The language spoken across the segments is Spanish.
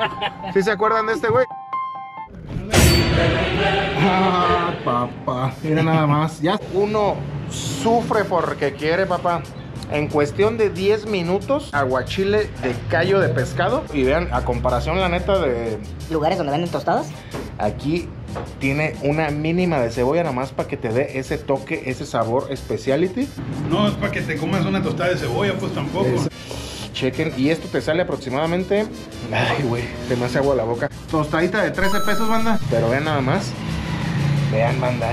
¿Sí se acuerdan de este güey? Ah, papá, mira nada más. Ya uno sufre porque quiere, papá. En cuestión de 10 minutos, aguachile de callo de pescado. Y vean, a comparación, la neta, de lugares donde venden tostadas, aquí tiene una mínima de cebolla, nada más para que te dé ese toque, ese sabor speciality. No es para que te comas una tostada de cebolla, pues tampoco. Chequen, y esto te sale aproximadamente... Ay, güey, se me hace agua la boca. Tostadita de 13 pesos, banda. Pero vean nada más. Vean, banda,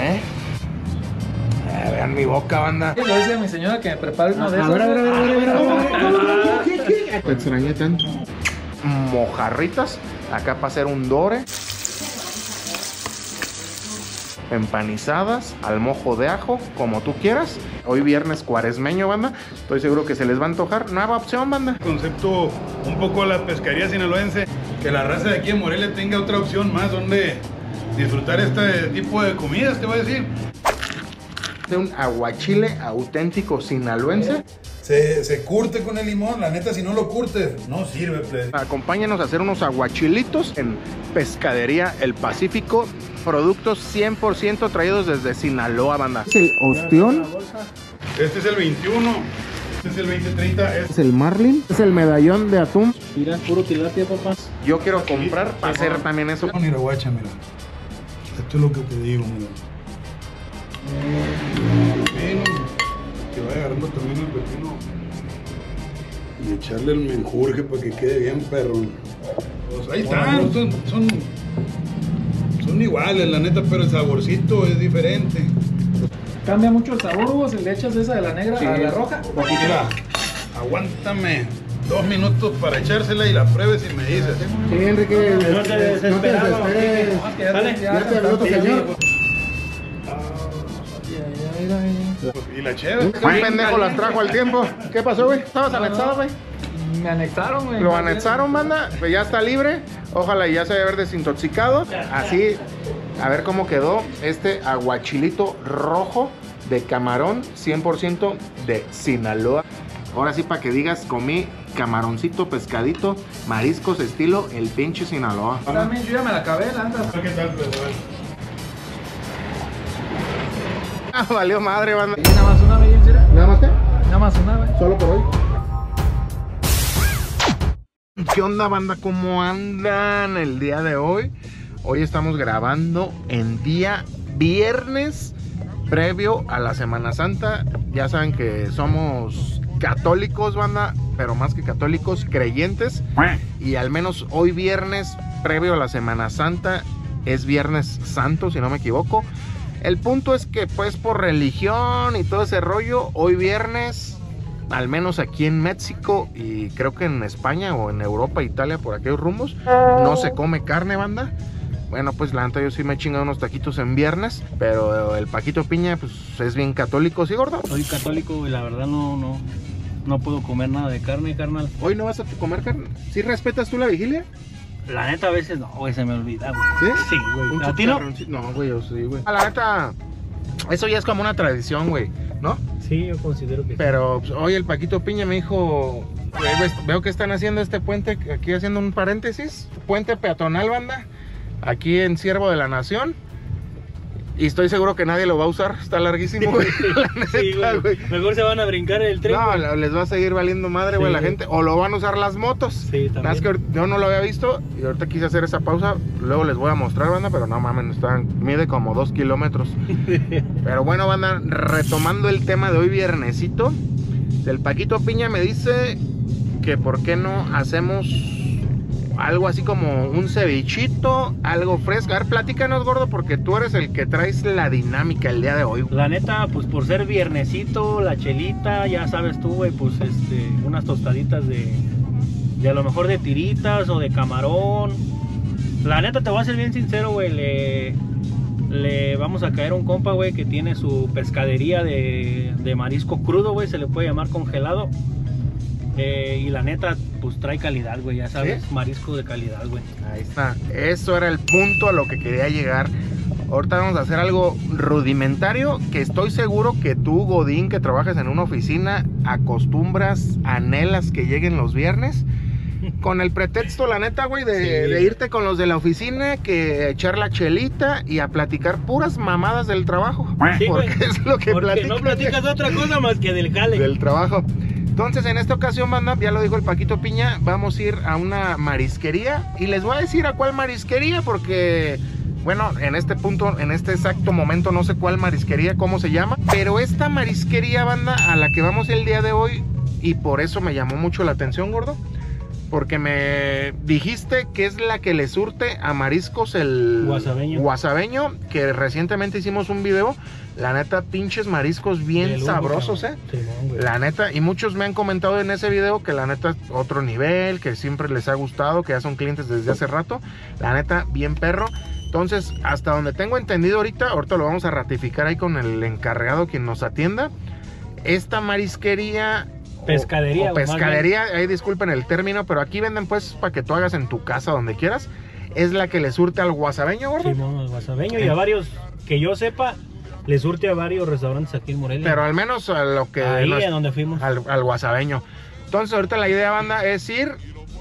vean mi boca, banda. Lo dice mi señora que me prepare uno de esos. A ver. Te extrañé tanto. Mojarritas. Acá para hacer un dore. Empanizadas al mojo de ajo, como tú quieras. Hoy viernes cuaresmeño, banda. Estoy seguro que se les va a antojar. Nueva opción, banda. Concepto un poco a la pescaría sinaloense. Que la raza de aquí en Morelia tenga otra opción más donde disfrutar este tipo de comidas, te voy a decir. De un aguachile auténtico sinaloense. Se curte con el limón, la neta, si no lo curtes, no sirve, plebe. Acompáñanos a hacer unos aguachilitos en Pescadería El Pacífico. Productos 100% traídos desde Sinaloa, banda. Es el ostión. Este es el 21, este es el 2030. Es el marlin. Es el medallón de atún. Mira, puro tilapia, papá. Yo quiero comprar para hacer también eso. Mira, guacha, mira. Esto es lo que te digo, mira. Que vaya agarrando también el pepino y echarle el menjurje para que quede bien perrón. Pues ahí están, son iguales, la neta, pero el saborcito es diferente. Cambia mucho el sabor, Hugo, si le echas esa de la negra a la roja. Mira, aguántame 2 minutos para echársela y la pruebes y me dices. Sí, Enrique, No te desesperes. Ya te habló tu señor. Y la chévere. Un pendejo las trajo al tiempo. ¿Qué pasó, güey? ¿Estabas anexado, güey? Me anexaron, güey. Lo anexaron, banda. Pues ya está libre. Ojalá ya se haya haber desintoxicado. Así, a ver cómo quedó este aguachilito rojo de camarón 100% de Sinaloa. Ahora sí, para que digas, comí camaroncito, pescadito, mariscos estilo el pinche Sinaloa. También yo ya me la acabé, la anda. ¿Qué tal, pues? Ah, valió madre, banda. Y nada más una, ¿me será? ¿Nada más qué? Nada más una, güey. Solo por hoy. ¿Qué onda, banda? ¿Cómo andan el día de hoy? Hoy estamos grabando en día viernes previo a la Semana Santa. Ya saben que somos católicos, banda, pero más que católicos, creyentes. Y al menos hoy viernes previo a la Semana Santa es Viernes Santo, si no me equivoco. El punto es que pues por religión y todo ese rollo, hoy viernes, al menos aquí en México y creo que en España o en Europa, Italia, por aquellos rumbos, no se come carne, banda. Bueno, pues la neta yo sí me he chingado unos taquitos en viernes, pero el Paquito Piña pues es bien católico, ¿sí, gordo? Soy católico y la verdad no puedo comer nada de carne, carnal. ¿Hoy no vas a comer carne? ¿Sí respetas tú la vigilia? La neta a veces no, güey, se me olvida, güey. ¿Sí? Sí, güey. Un ¿A ti no? chicharroncito. No, güey, yo sí, güey. La neta, eso ya es como una tradición, güey, ¿no? Sí, yo considero que sí. Pero pues, hoy el Paquito Piña me dijo, veo que están haciendo este puente, aquí haciendo un paréntesis, puente peatonal, banda, aquí en Ciervo de la Nación. Y estoy seguro que nadie lo va a usar, está larguísimo, güey. Sí, güey. Mejor se van a brincar el tren. No, les va a seguir valiendo madre, güey, la gente. O lo van a usar las motos. Sí, también. Nada más que yo no lo había visto y ahorita quise hacer esa pausa. Luego les voy a mostrar, banda, pero no mames, mide como 2 kilómetros. Pero bueno, banda, retomando el tema de hoy viernesito, el Paquito Piña me dice que por qué no hacemos algo así como un cevichito, algo fresco. A ver, platícanos, gordo, porque tú eres el que traes la dinámica el día de hoy. La neta, pues por ser viernesito, la chelita, ya sabes tú, güey, pues unas tostaditas de a lo mejor de tiritas o de camarón. La neta, te voy a ser bien sincero, güey, le vamos a caer a un compa, güey, que tiene su pescadería de marisco crudo, güey, se le puede llamar congelado. Y la neta, pues trae calidad, güey, ya sabes, ¿sí? Marisco de calidad, güey. Ahí está, eso era el punto a lo que quería llegar. Ahorita vamos a hacer algo rudimentario que estoy seguro que tú, Godín, que trabajas en una oficina, acostumbras, anhelas que lleguen los viernes. con el pretexto, la neta, güey, de, Sí. de irte con los de la oficina, que echar la chelita y a platicar puras mamadas del trabajo. Sí, güey. Porque es lo que Porque no platicas otra cosa más que del jale. del trabajo. Entonces, en esta ocasión, banda, ya lo dijo el Paquito Piña, vamos a ir a una marisquería. Y les voy a decir a cuál marisquería, porque, bueno, en este punto, en este exacto momento, no sé cuál marisquería, cómo se llama. Pero esta marisquería, banda, a la que vamos el día de hoy, y por eso me llamó mucho la atención, gordo, porque me dijiste que es la que le surte a mariscos el guasabeño, que recientemente hicimos un video. La neta, pinches mariscos bien Del sabrosos, único, Simón, güey. La neta, y muchos me han comentado en ese video que la neta otro nivel, que siempre les ha gustado, que ya son clientes desde hace rato. La neta, bien perro. Entonces, hasta donde tengo entendido ahorita lo vamos a ratificar ahí con el encargado quien nos atienda. Esta marisquería... Pescadería, o güey, más pescadería, ahí disculpen el término, pero aquí venden pues para que tú hagas en tu casa, donde quieras. Es la que le surte al guasabeño, gordo. Simón, al guasabeño, y a varios, que yo sepa, le surte a varios restaurantes aquí en Morelia. Pero al menos a lo que... ahí es donde fuimos. al guasabeño. Entonces ahorita la idea, banda, es ir,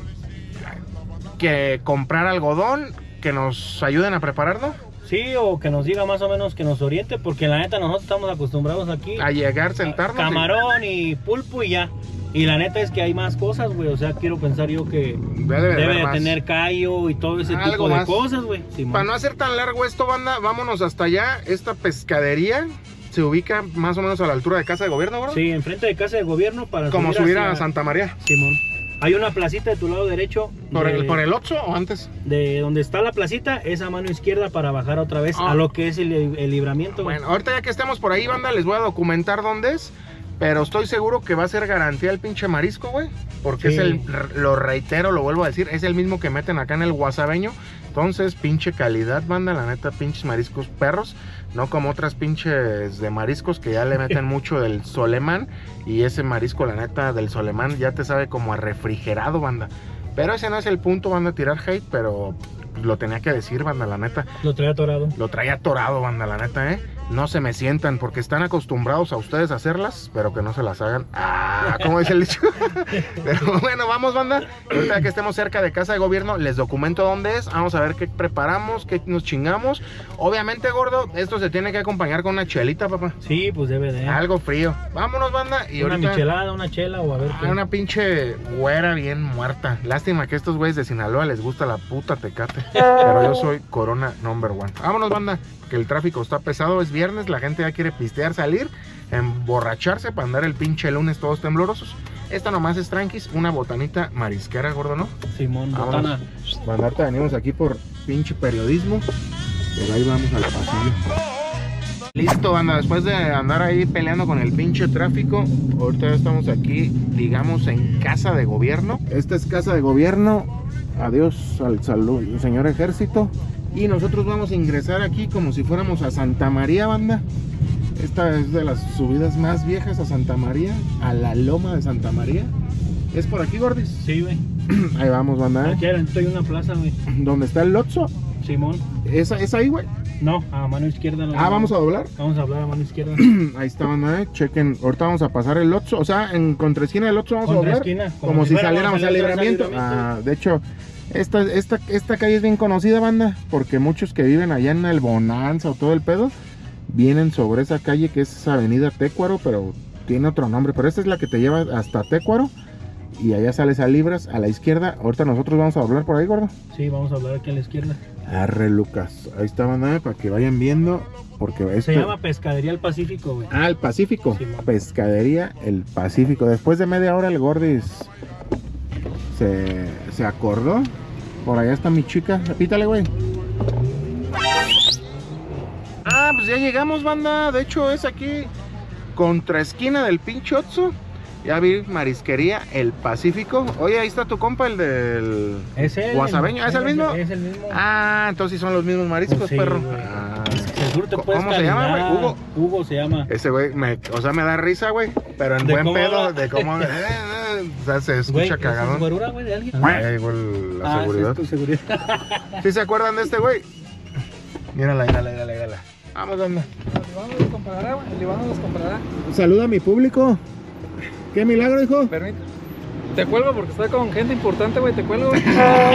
que comprar algodón, que nos ayuden a prepararlo, Sí, o que nos diga más o menos, que nos oriente, porque la neta nosotros estamos acostumbrados aquí a llegar, sentarnos. camarón y pulpo y ya. Y la neta es que hay más cosas, güey. O sea, quiero pensar yo que Debe debe haber de más. tener callo y todo ese Algo tipo de más. cosas, güey. Simón. Para no hacer tan largo esto, banda, vámonos hasta allá. Esta pescadería se ubica más o menos a la altura de Casa de Gobierno, bro. Sí, enfrente de Casa de Gobierno para Como subir hacia a Santa María. Simón. Hay una placita de tu lado derecho. ¿Por de- el Oxxo o antes? De donde está la placita, esa mano izquierda para bajar otra vez Ah. a lo que es el libramiento. güey. Bueno, ahorita ya que estemos por ahí, banda, les voy a documentar dónde es. Pero estoy seguro que va a ser garantía el pinche marisco, güey. Porque Sí. lo reitero, lo vuelvo a decir, es el mismo que meten acá en el guasabeño. Entonces, pinche calidad, banda, la neta, pinches mariscos perros. No como otras pinches de mariscos que ya le meten mucho del solemán. Y ese marisco, la neta, del solemán ya te sabe como a refrigerado, banda. Pero ese no es el punto, banda, tirar hate, pero pues, lo tenía que decir, banda, la neta. Lo trae atorado. Lo traía atorado, banda, la neta, ¿eh? No se me sientan porque están acostumbrados a ustedes a hacerlas, pero que no se las hagan. Ah, ¿cómo dice el dicho? Pero bueno, vamos, banda. Ahorita que estemos cerca de Casa de Gobierno, les documento dónde es. Vamos a ver qué preparamos, qué nos chingamos. Obviamente, gordo, esto se tiene que acompañar con una chelita, papá. Sí, pues debe de. Algo frío. Vámonos, banda. Y Una ahorita... michelada, una chela o a ver qué. Una pinche güera bien muerta. Lástima que a estos güeyes de Sinaloa les gusta la puta Tecate. Pero yo soy Corona number one. Vámonos, banda, que el tráfico está pesado. Es viernes, la gente ya quiere pistear, salir, emborracharse para andar el pinche lunes todos temblorosos. Esta nomás es tranquis, una botanita marisquera, gordo, ¿no? Simón, Vámonos. botana. Banda, ahorita venimos aquí por pinche periodismo. Pero ahí vamos al pasillo. Listo, banda, después de andar ahí peleando con el pinche tráfico, ahorita ya estamos aquí, digamos, en Casa de Gobierno. Esta es Casa de Gobierno. Adiós al salud, señor ejército. Y nosotros vamos a ingresar aquí como si fuéramos a Santa María, banda. Esta es de las subidas más viejas a Santa María, a la loma de Santa María. ¿Es por aquí, Gordis? Sí, güey. Ahí vamos, banda. Aquí adelante hay una plaza, güey. ¿Dónde está el Lotso? Simón. ¿Es ahí, güey? No, a mano izquierda. No, Ah, vamos a doblar. Vamos a hablar a mano izquierda. Ahí está, banda, chequen. Ahorita vamos a pasar el Lotso. O sea, en contraesquina del Lotso vamos a Contra doblar. esquina, Como si fuéramos saliéramos al libramiento. Ah, de hecho, esta calle es bien conocida, banda, porque muchos que viven allá en el Bonanza o todo el pedo vienen sobre esa calle que es Avenida Técuaro, pero tiene otro nombre. Pero esta es la que te lleva hasta Técuaro y allá sales a Libras a la izquierda. Ahorita nosotros vamos a doblar por ahí, gordo. Sí, vamos a hablar aquí a la izquierda. Arre, Lucas. Ahí está, banda, para que vayan viendo, porque Se llama Pescadería El Pacífico, güey. Ah, el Pacífico. Sí, man. Pescadería El Pacífico. Después de media hora el Gordis se acordó. Por allá está mi chica. Repítale, güey. Ah, pues ya llegamos, banda. De hecho es aquí, contraesquina del pinche Otso. Ya vi marisquería El Pacífico. Oye, ahí está tu compa, el del ¿Es el guasabeño. ¿Es el mismo? Es el mismo. Ah, entonces sí son los mismos mariscos, Pues sí, perro. güey. Ah. El surte, pues, ¿Cómo se llama, güey? calidad. Hugo. Hugo se llama. Ese güey, o sea, me da risa, güey. Pero en De buen cómo pedo, habla. de cómo. O sea, se escucha Güey, ¿esa es cagadón. güerura, güey, de alguien? Ahí, güey, la Ah, seguridad. sí, es tu seguridad. ¿Sí se acuerdan de este güey? Mírala, mírala. Vamos, anda. El Iván nos comprará, güey. El Iván nos comprará. Saluda a mi público. ¿Qué milagro, hijo? Permítame. Te cuelgo porque estoy con gente importante, güey. Te cuelgo, güey.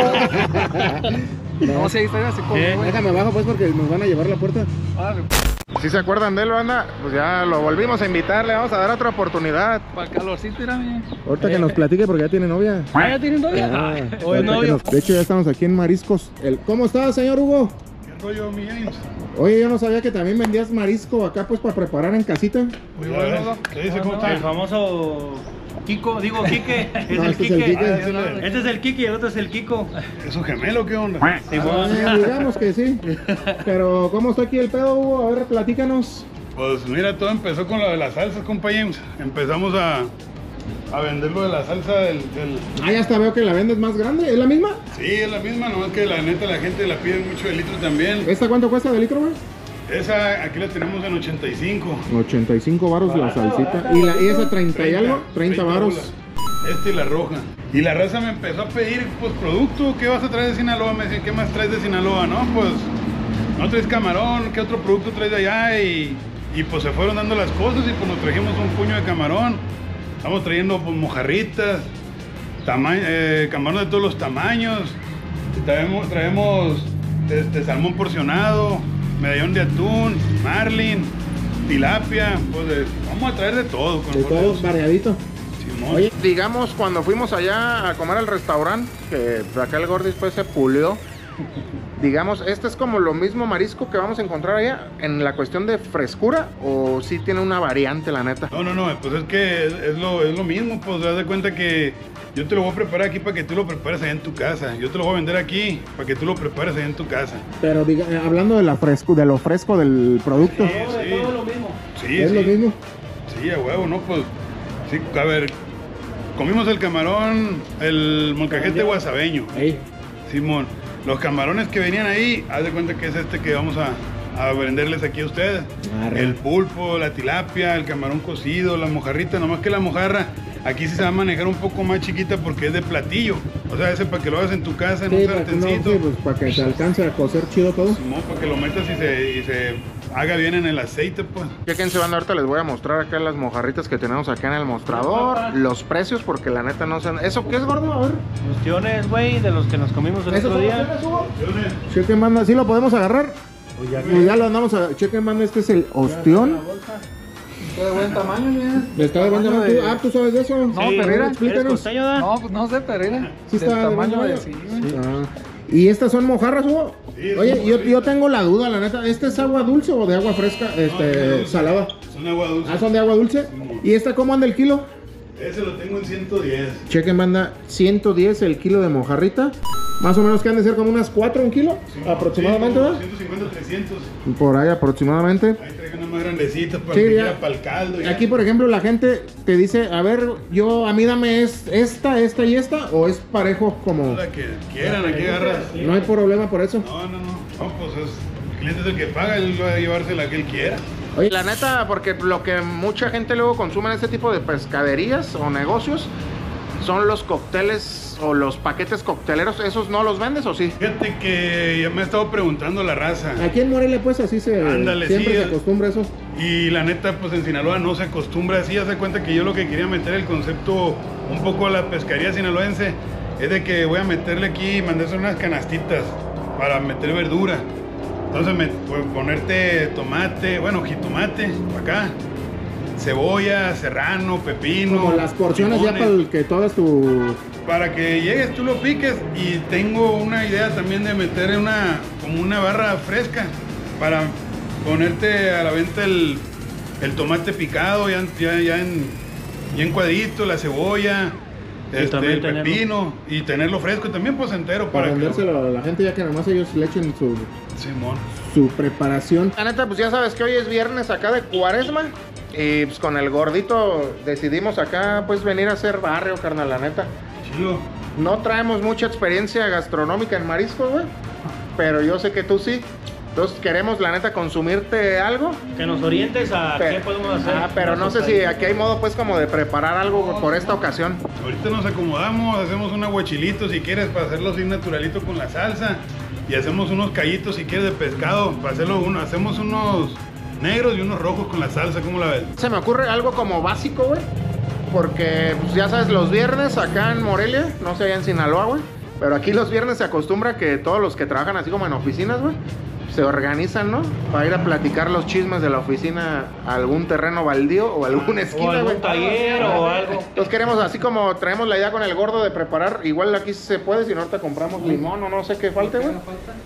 No, si ahí está, así como, güey. Déjame abajo pues porque nos van a llevar la puerta. Vale. Si se acuerdan de él, banda, pues ya lo volvimos a invitar, le vamos a dar otra oportunidad. Para el calorcito, mira, mira. Ahorita que nos platique porque ya tiene novia. Ah, ¿ya tienen novia? Ahorita novio. de hecho ya estamos aquí en Mariscos. ¿Cómo estás, señor Hugo? ¿Qué rollo, mi James? Oye, yo no sabía que también vendías marisco acá pues para preparar en casita. Muy bueno. ¿Qué dice? ¿Cómo El está? famoso Kiko, digo Quique. Es No, el este es el Quique. Quique. Este es el Quique y el otro es el Kiko. ¿Es un gemelo qué onda? Simón. Digamos que sí. Pero ¿cómo está aquí el pedo, Hugo? A ver, platícanos. Pues mira, todo empezó con lo de las salsas, compa James. Empezamos a vender lo de la salsa del... Ah, ya hasta veo que la vendes más grande. ¿Es la misma? Sí, es la misma, nomás que la neta la gente la pide mucho de litro también. ¿Esta cuánto cuesta de litro, güey? Esa aquí la tenemos en 85. 85 varos la salsita. ¿Y esa 30 y algo? 30 varos. bolas. Esta y la roja. Y la raza me empezó a pedir, pues, producto. ¿Qué vas a traer de Sinaloa? Me decían, ¿qué más traes de Sinaloa? No, pues, no traes camarón. ¿Qué otro producto traes de allá? Y pues se fueron dando las cosas y pues nos trajimos un puño de camarón. Estamos trayendo pues mojarritas, camarón de todos los tamaños. Traemos salmón porcionado, medallón de atún, marlin, tilapia. Pues vamos a traer de todo. De todo variadito. Simón. Oye, digamos cuando fuimos allá a comer al restaurante, que acá el Gordis pues se pulió. Digamos, ¿este es como lo mismo marisco que vamos a encontrar allá en la cuestión de frescura o sí tiene una variante, la neta? No, pues es que es lo mismo, pues haz de cuenta que yo te lo voy a preparar aquí para que tú lo prepares allá en tu casa. Yo te lo voy a vender aquí para que tú lo prepares allá en tu casa. Pero hablando de lo fresco del producto, Sí. Todo es lo mismo. Sí, ¿es sí. lo mismo? Sí, a huevo, ¿no? Pues, sí, a ver, comimos el camarón, el molcajete guasabeño. Ahí. Simón, los camarones que venían ahí, haz de cuenta que es este que vamos a venderles aquí a ustedes. Arre. El pulpo, la tilapia, el camarón cocido, la mojarrita, nomás que la mojarra aquí sí se va a manejar un poco más chiquita porque es de platillo. O sea, ese para que lo hagas en tu casa, en Sí, un para que, no, sartencito. sí, pues, para que se alcance a cocer chido todo. Simón, para que lo metas y se haga bien en el aceite, pues. Chequense, banda, ahorita les voy a mostrar acá las mojarritas que tenemos acá en el mostrador, los precios, porque la neta no sé. ¿Eso qué es, gordo? A ver. Ostiones, güey, de los que nos comimos el ¿Eso otro son día. opciones, Hugo? Chequen, banda, ¿sí lo podemos agarrar? Pues ya Pues ya lo andamos a... Chequen, banda, este es el ostión. Está de buen tamaño, mira. Está de buen tamaño. ¿Tú sabes de eso? No, pero mira, explícanos. costeño, da? No, pues no sé, pero mira. Sí del está de tamaño buen de tamaño. sí, güey. Ah. ¿Y estas son mojarras, Hugo? Sí, Oye, son yo mojarras. tengo la duda, la neta. ¿Este es agua dulce o de agua fresca? No, Salada. Son agua dulce. Ah, son de agua dulce. ¿Y esta cómo anda el kilo? Ese lo tengo en 110. Chequen, banda, 110 el kilo de mojarrita. Más o menos que han de ser como unas 4 un kilo, aproximadamente, Sí, ¿verdad? 150, 300. Por ahí aproximadamente. Ahí traje una más grandecita para Sí, que ya. quiera para el caldo. ya. Aquí, por ejemplo, la gente te dice, a ver, a mí dame esta y esta, o es parejo como... La que quieran, aquí agarras. No hay problema por eso. No, pues el cliente es el que paga, él va a llevarse la que él quiera. Oye, la neta, porque lo que mucha gente luego consume en este tipo de pescaderías o negocios son los cócteles o los paquetes cocteleros. ¿Esos no los vendes o sí? Fíjate que ya me ha estado preguntando la raza. Aquí en Morelia pues así Ándale, siempre sí, se acostumbra eso. Y la neta, pues en Sinaloa no se acostumbra así. Ya se cuenta que yo lo que quería meter el concepto un poco a la pescaría sinaloense es de que voy a meterle aquí, mandarse unas canastitas para meter verdura. Entonces ponerte tomate, bueno, jitomate, acá, cebolla, serrano, pepino. Como las porciones ya limones. para el que todo es tu... Para que llegues, tú lo piques. Y tengo una idea también de meter como una barra fresca para ponerte a la venta el tomate picado ya en cuadrito, la cebolla, también el tenerlo. pepino y tenerlo fresco también pues entero Para para que vendérselo a la gente ya que nomás ellos le echen Simón. su preparación. La neta, pues ya sabes que hoy es viernes acá de Cuaresma. Y pues con el gordito decidimos acá pues venir a hacer barrio, carnal, la neta. Chido. No traemos mucha experiencia gastronómica en marisco, güey. Pero yo sé que tú sí. Entonces queremos, la neta, consumirte algo. Que nos orientes a qué podemos hacer. Pero no sé si aquí hay modo pues como de preparar algo por esta ocasión. Ahorita nos acomodamos, hacemos un aguachilito si quieres para hacerlo así naturalito con la salsa. Y hacemos unos callitos si quieres de pescado. Para hacerlo hacemos unos negros y unos rojos con la salsa, ¿cómo la ves? Se me ocurre algo como básico, güey. porque pues, ya sabes, los viernes acá en Morelia, no sé, allá en Sinaloa, güey, pero aquí los viernes se acostumbra que todos los que trabajan así como en oficinas, güey, se organizan, ¿no? Para ir a platicar los chismes de la oficina a algún terreno baldío o alguna O esquina, algún güey. taller o algo. Entonces queremos, así como traemos la idea con el gordo de preparar, igual aquí se puede, si no ahorita compramos limón o no sé qué falte, güey.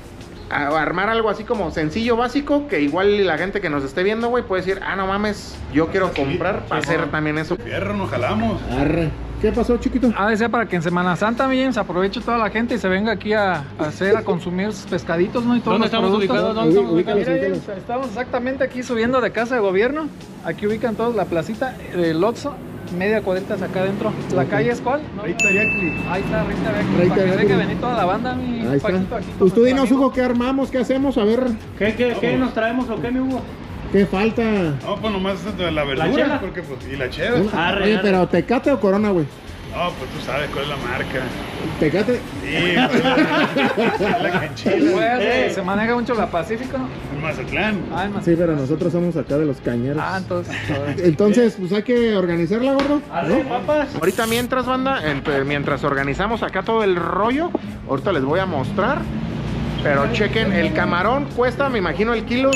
Armar algo así como sencillo, básico, que igual la gente que nos esté viendo, güey, puede decir, ah, no mames, yo quiero comprar para hacer también eso. Fierro, nos jalamos. Arre. ¿Qué pasó, chiquito? Ha de ser para que en Semana Santa, miren, se aproveche toda la gente y se venga aquí a consumir sus pescaditos, ¿no? Y todos ¿Dónde los estamos productos. ubicados? ¿Dónde estamos Ubícalos, ubicados? Mira, ubícalos. estamos exactamente aquí subiendo de Casa de Gobierno. Aquí ubican todos la placita, el Oxxo, media cuadritas acá adentro. ¿La calle es cuál? ¿No? Ahorita ya que... Ahí está, Rita Becky. Rita Para que Becky. venga a venir toda la banda, mi Ahí está. Paquito, aquí con Pues tú nuestro dinos, amigo. Hugo, ¿qué armamos? ¿Qué hacemos? A ver, ¿Qué nos traemos o qué, mi Hugo? ¿qué falta? No, pues nomás la verdura, chela? porque pues... Y la chela. Arre, Oye, arre. pero ¿Tecate o Corona, güey? No, pues tú sabes cuál es la marca. ¿Tecate? Sí, pues, la canchila. Pues, se maneja mucho la Pacífico. En Mazatlán. Ah, en Sí, pero nosotros somos acá de los cañeros. Ah, entonces. Entonces, pues hay que organizarla, gordo. Arre, papas. Ahorita mientras, banda, mientras organizamos acá todo el rollo, ahorita les voy a mostrar. Pero chequen, el camarón cuesta, me imagino, el kilo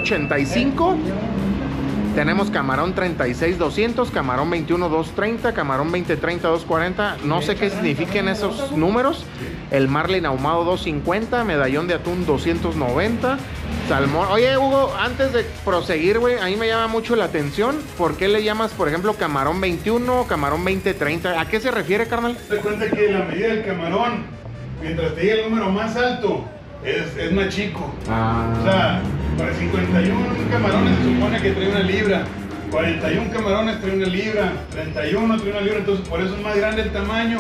185. Tenemos camarón 36,200, camarón 21,230, camarón 2030, 240. No sé qué signifiquen esos números. El marlin ahumado 250, medallón de atún 290, salmón. Oye, Hugo, antes de proseguir, güey, a mí me llama mucho la atención. ¿Por qué le llamas, por ejemplo, camarón 21, camarón 2030? ¿A qué se refiere, carnal? Te cuenta que la medida del camarón, mientras te llegue el número más alto, es más chico. O sea, para 51 camarones se supone que trae 1 libra, 41 camarones trae 1 libra, 31 trae 1 libra, entonces por eso es más grande el tamaño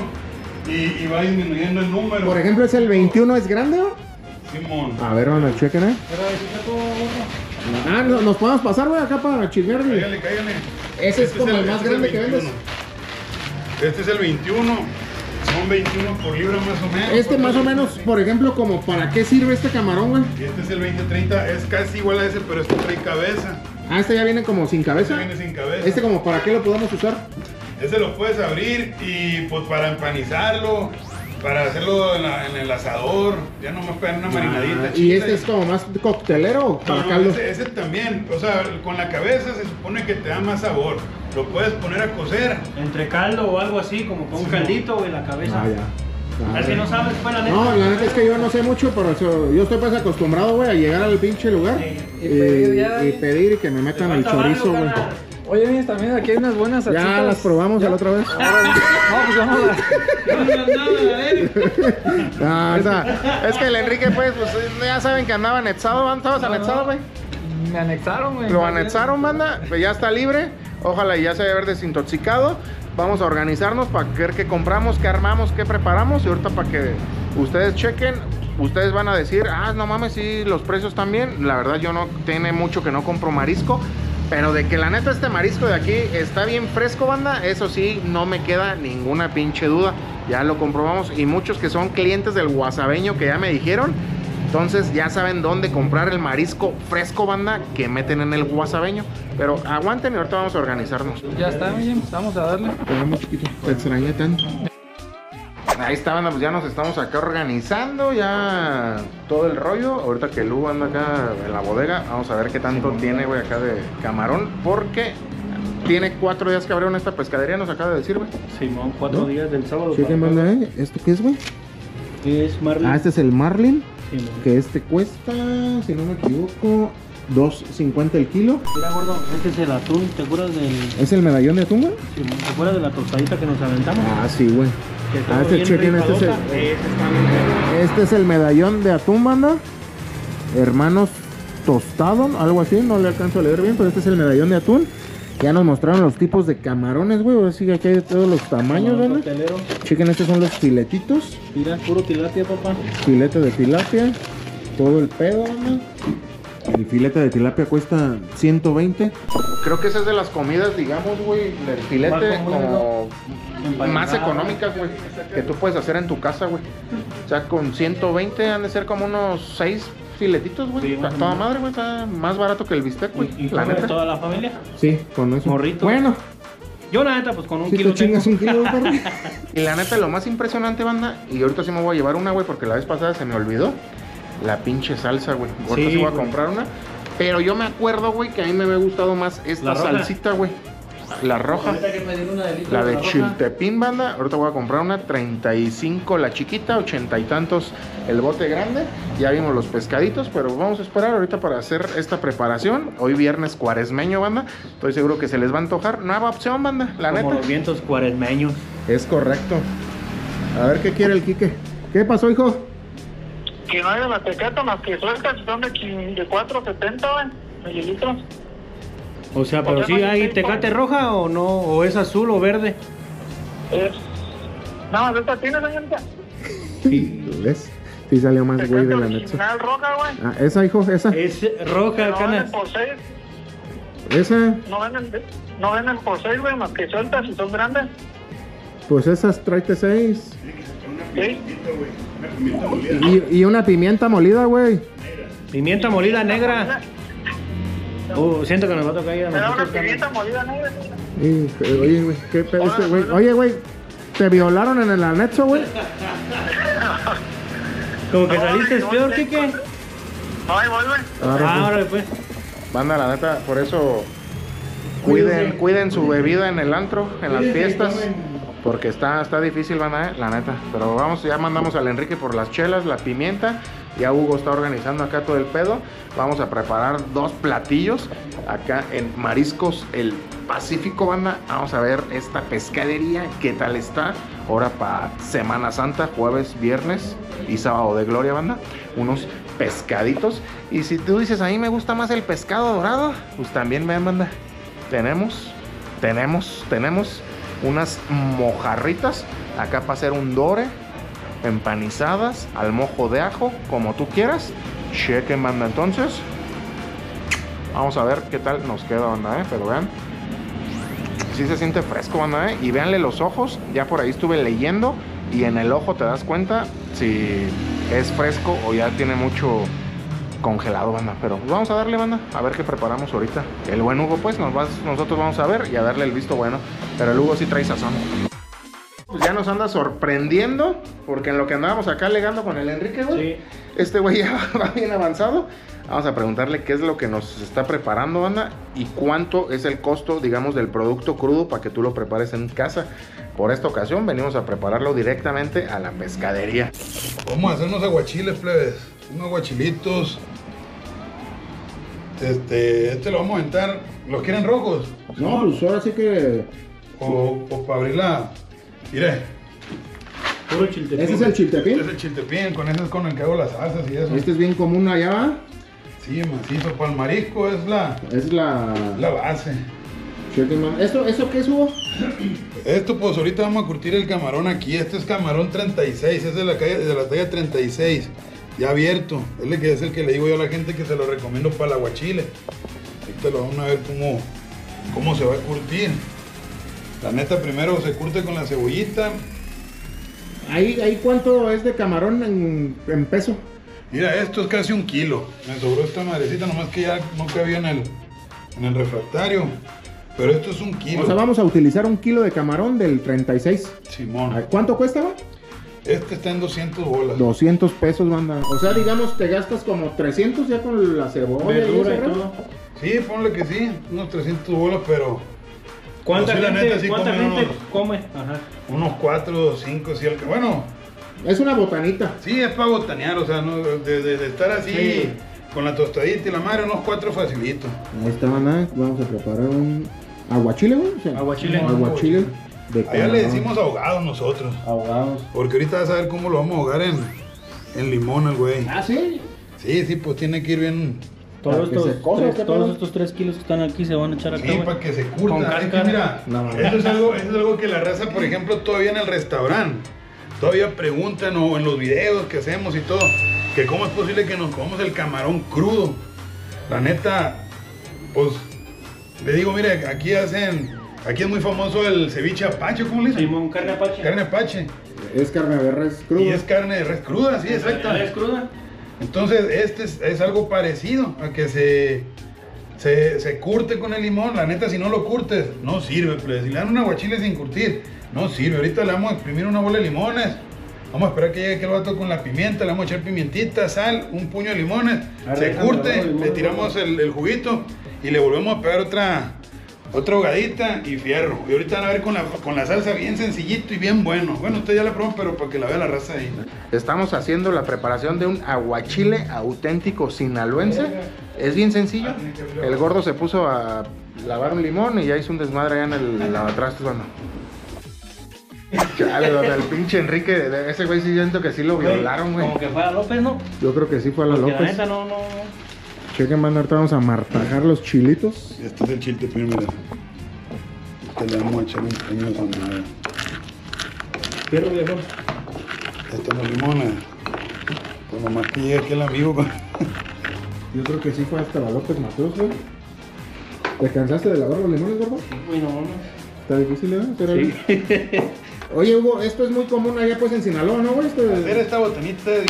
y va disminuyendo el número. Por ejemplo, ¿es el 21 es grande, o? Simón. A ver, bueno, chequen, Ah, nos podemos pasar, güey, acá para chismear, güey. Cállale, cállale. Ese es como el más grande que 21. vendes. Este es el 21. Son 21 por libra más o menos. Este más o menos, por ejemplo, como ¿para qué sirve este camarón, güey? Y este es el 2030, es casi igual a ese, pero este trae cabeza. Ah, este ya viene como sin cabeza. Este viene sin cabeza. Este como ¿para qué lo podemos usar? Ese lo puedes abrir y pues para empanizarlo, para hacerlo en el asador, ya nomás pegar una marinadita ¿Y chida. este es como más coctelero o para No, caldo? ese también, o sea, con la cabeza se supone que te da más sabor. Lo puedes poner a cocer. Entre caldo o algo así, como con un caldito en la cabeza. Ah, ya. Es que no sabes, pues, la neta. No, la neta es que yo no sé mucho, pero eso, yo estoy pues acostumbrado, güey, a llegar al pinche lugar Sí. y pedir y que me metan el Falta chorizo, barrio, güey. carnal. Oye, miren, también aquí hay unas buenas salsitas. Ya las probamos ¿Ya? la otra vez. No, pues vamos a... No, o sea, es que el Enrique, pues ya saben que andaba anexado, ¿estabas anexado, güey? Me anexaron, güey. Lo anexaron, banda, pues ya está libre. Ojalá y ya se haya haber desintoxicado. Vamos a organizarnos para ver qué compramos, qué armamos, qué preparamos. Y ahorita para que ustedes chequen, ustedes van a decir, ah, no mames, sí, los precios también. La verdad yo no, tiene mucho que no compro marisco. Pero de que la neta este marisco de aquí está bien fresco, banda, eso sí, no me queda ninguna pinche duda. Ya lo comprobamos y muchos que son clientes del guasabeño que ya me dijeron. Entonces ya saben dónde comprar el marisco fresco, banda, que meten en el guasabeño. Pero aguanten y ahorita vamos a organizarnos. Ya está, bien, vamos a darle. Muy chiquito, te extrañé tanto. Ahí está, banda, pues ya nos estamos acá organizando, ya todo el rollo. Ahorita que Lu anda acá en la bodega, vamos a ver qué tanto tiene, güey, acá de camarón. Porque tiene 4 días que abrieron esta pescadería, nos acaba de decir, güey. Simón, 4 días del sábado. Chequen, para banda, jueves. ¿esto qué es, güey? ¿Qué es Marlin? Ah, este es el Marlin, Simón. que este cuesta, si no me equivoco, $2.50 el kilo. Mira, gordo, este es el atún, ¿te acuerdas del... ¿Es el medallón de atún, güey? Simón, ¿te acuerdas de la tostadita que nos aventamos? Ah, sí, güey. Que Ah, estuvo este bien chequen, este es el... rifadota. Ese está bien bueno. Este es el medallón de atún, banda. Hermanos tostado, algo así, no le alcanzo a leer bien, pero este es el medallón de atún. Ya nos mostraron los tipos de camarones, güey. Ahora sí que aquí hay de todos los tamaños, Camarón banda. coctelero. Chequen, estos son los filetitos. Mira, puro tilapia, papá. Filete de tilapia. Todo el pedo, banda. El filete de tilapia cuesta 120. Creo que esa es de las comidas, digamos, güey, del filete como más económicas, güey, que tú puedes hacer en tu casa, güey. O sea, con 120 han de ser como unos 6 filetitos, güey. Sí, Está toda madre, güey, está más barato que el bistec, güey. ¿Y La come neta. toda la familia? Sí, con eso. Morrito. Bueno, Yo la neta, pues con un Si kilo te chingas tengo. un kilo, perro. Y la neta, lo más impresionante, banda, y ahorita sí me voy a llevar una, güey, porque la vez pasada se me olvidó. La pinche salsa, güey. Ahorita sí voy a güey. comprar una. Pero yo me acuerdo, güey, que a mí me había gustado más esta ¿La roja? salsita, güey. La roja. Ahorita que me dieron una de litro La de roja. chiltepín, banda. Ahorita voy a comprar una 35 la chiquita, 80 y tantos el bote grande. Ya vimos los pescaditos, pero vamos a esperar ahorita para hacer esta preparación. Hoy viernes cuaresmeño, banda. Estoy seguro que se les va a antojar. Nueva opción, banda, la Como neta. los vientos cuaresmeños. Es correcto. A ver qué quiere el Quique. ¿Qué pasó, hijo? Que no hay de la Tecate más que sueltas, son de 4.70, güey, mililitros. O sea, pero sí hay Tecate roja o no, o es azul o verde. Nada más esta tiene, señorita. ¿Ves? Sí salió más güey Tecate de la neta. original roja, güey. Ah, esa, hijo, esa. Es roja, No canas. venden por 6, Esa, no venden por 6, güey, más que sueltas y son grandes. pues esas, tráete 6. ¿Sí? Y una pimienta molida, güey. Pimienta molida negra. Siento que nos va a tocar ir a Me da una nosotros, canas. pimienta molida negra. Oye, güey, qué pedo este, güey. Oye, güey, ¿te violaron en el anexo, güey? Como que No, saliste no, peor, no, Kike. No, ahí vuelve. Ahora pues. Banda, la neta, por eso Cuídense. cuiden su bebida en el antro, en las fiestas. Porque está difícil, banda, la neta. Pero vamos, ya mandamos al Enrique por las chelas, la pimienta. Ya Hugo está organizando acá todo el pedo. Vamos a preparar 2 platillos acá en Mariscos El Pacífico, banda. Vamos a ver esta pescadería, qué tal está. Ahora para Semana Santa, jueves, viernes y sábado de gloria, banda. Unos pescaditos. Y si tú dices, a mí me gusta más el pescado dorado, pues también vean, banda. Tenemos unas mojarritas acá para hacer un dore, empanizadas al mojo de ajo, como tú quieras. Chequen, banda. Entonces vamos a ver qué tal nos queda, banda, pero vean, sí se siente fresco, banda, y véanle los ojos. Ya por ahí estuve leyendo y en el ojo te das cuenta si es fresco o ya tiene mucho congelado, banda. Pero pues vamos a darle, banda, a ver qué preparamos ahorita. El buen Hugo, pues nosotros vamos a ver y a darle el visto bueno. Pero el Hugo sí trae sazón. Pues ya nos anda sorprendiendo, porque en lo que andábamos acá alegando con el Enrique, güey, Sí. este güey ya va bien avanzado. Vamos a preguntarle qué es lo que nos está preparando, banda, y cuánto es el costo, digamos, del producto crudo para que tú lo prepares en casa. Por esta ocasión venimos a prepararlo directamente a la pescadería. Vamos a hacer unos aguachiles, plebes. Unos aguachilitos. Este lo vamos a aventar. ¿Los quieren rojos? No, pues ahora sí que... O para abrirla. Mire, Puro chiltepín. ¿Ese es el chiltepín? este es el chiltepín, con ese es con el que hago las salsas y eso. Este es bien común allá, ¿va? Sí, macizo. Para el marisco es la Es base. ¿Eso qué es, Hugo? Esto pues ahorita vamos a curtir el camarón aquí. Este es camarón 36, es de la talla 36. Ya abierto. Es el que le digo yo a la gente que se lo recomiendo para el aguachile. Ahorita lo vamos a ver cómo se va a curtir. La neta, primero se curte con la cebollita. ¿Ahí cuánto es de camarón en peso? Mira, esto es casi 1 kilo. Me sobró esta madrecita, nomás que ya no cabía en el refractario. Pero esto es 1 kilo. O sea, vamos a utilizar 1 kilo de camarón del 36. Simón. ¿Cuánto cuesta, va? Este está en 200 bolas. 200 pesos, banda. O sea, digamos, te gastas como 300 ya con la cebolla Verdura y ese, ¿no? todo. Sí, ponle que sí, unos 300 bolas, pero ¿Cuánta Pues sí, la gente, neta, sí cuánta comen gente unos- come? Ajá. unos 4 o 5, sí. Bueno, Es una botanita. sí, es para botanear, o sea, ¿no? de estar así Sí. con la tostadita y la madre, unos 4 facilitos. Ahí está, banda. Vamos a preparar un aguachile, güey. O sea, Aguachile. Aguachile de Allá camarón. le decimos ahogados nosotros, ahogados. porque ahorita vas a ver cómo lo vamos a ahogar en limón al güey. Ah, sí. Sí, pues tiene que ir bien, Para Todos que se cosa, ¿qué pedo? todos estos 3 kilos que están aquí se van a echar acá, sí, güey. para que se Con curta. Es que cáscara. mira, No, no. eso es algo que la raza, por ejemplo, todavía en el restaurante, todavía preguntan o en los videos que hacemos y todo, que cómo es posible que nos comamos el camarón crudo. La neta, pues, le digo, mire, aquí es muy famoso el ceviche apache, ¿cómo le dicen? Simón, carne apache. Carne apache. Es carne de res cruda. Y es carne de res cruda, sí, exacto. ¿Es cruda? Entonces, este es algo parecido a que se se curte con el limón. La neta, si no lo curtes, no sirve, plebe. Si le dan un aguachile sin curtir, no sirve. Ahorita le vamos a exprimir una bola de limones. Vamos a esperar que llegue el vato con la pimienta. Le vamos a echar pimientita, sal, un puño de limones. Se curte, le tiramos el juguito y le volvemos a pegar otra ahogadita y fierro. Y ahorita van a ver con la salsa bien sencillito y bien bueno. Bueno, usted ya la probó, pero para que la vea la raza ahí. Estamos haciendo la preparación de un aguachile auténtico sinaloense. Es bien sencillo. El gordo se puso a lavar un limón y ya hizo un desmadre allá en el lavatrastes, bueno. Chale, el pinche Enrique, ese güey sí siento que sí lo violaron, güey. Como que fue a López, ¿no? Yo creo que sí fue a la Porque López. la neta no. Chequen, man, ahorita vamos a martajar los chilitos. Este es el chile primero. Este le vamos a echar un puño de zanahoria. Fierro, viejo. Estos los limones. Pues nomás que llegue aquí el amigo. Yo creo que sí fue hasta la López Mateos, güey. ¿Te cansaste de lavar los limones, gordo? Uy, no. Está difícil, ¿eh? Sí. Oye, Hugo, esto es muy común allá pues en Sinaloa, ¿no, güey? Hacer esta botanita es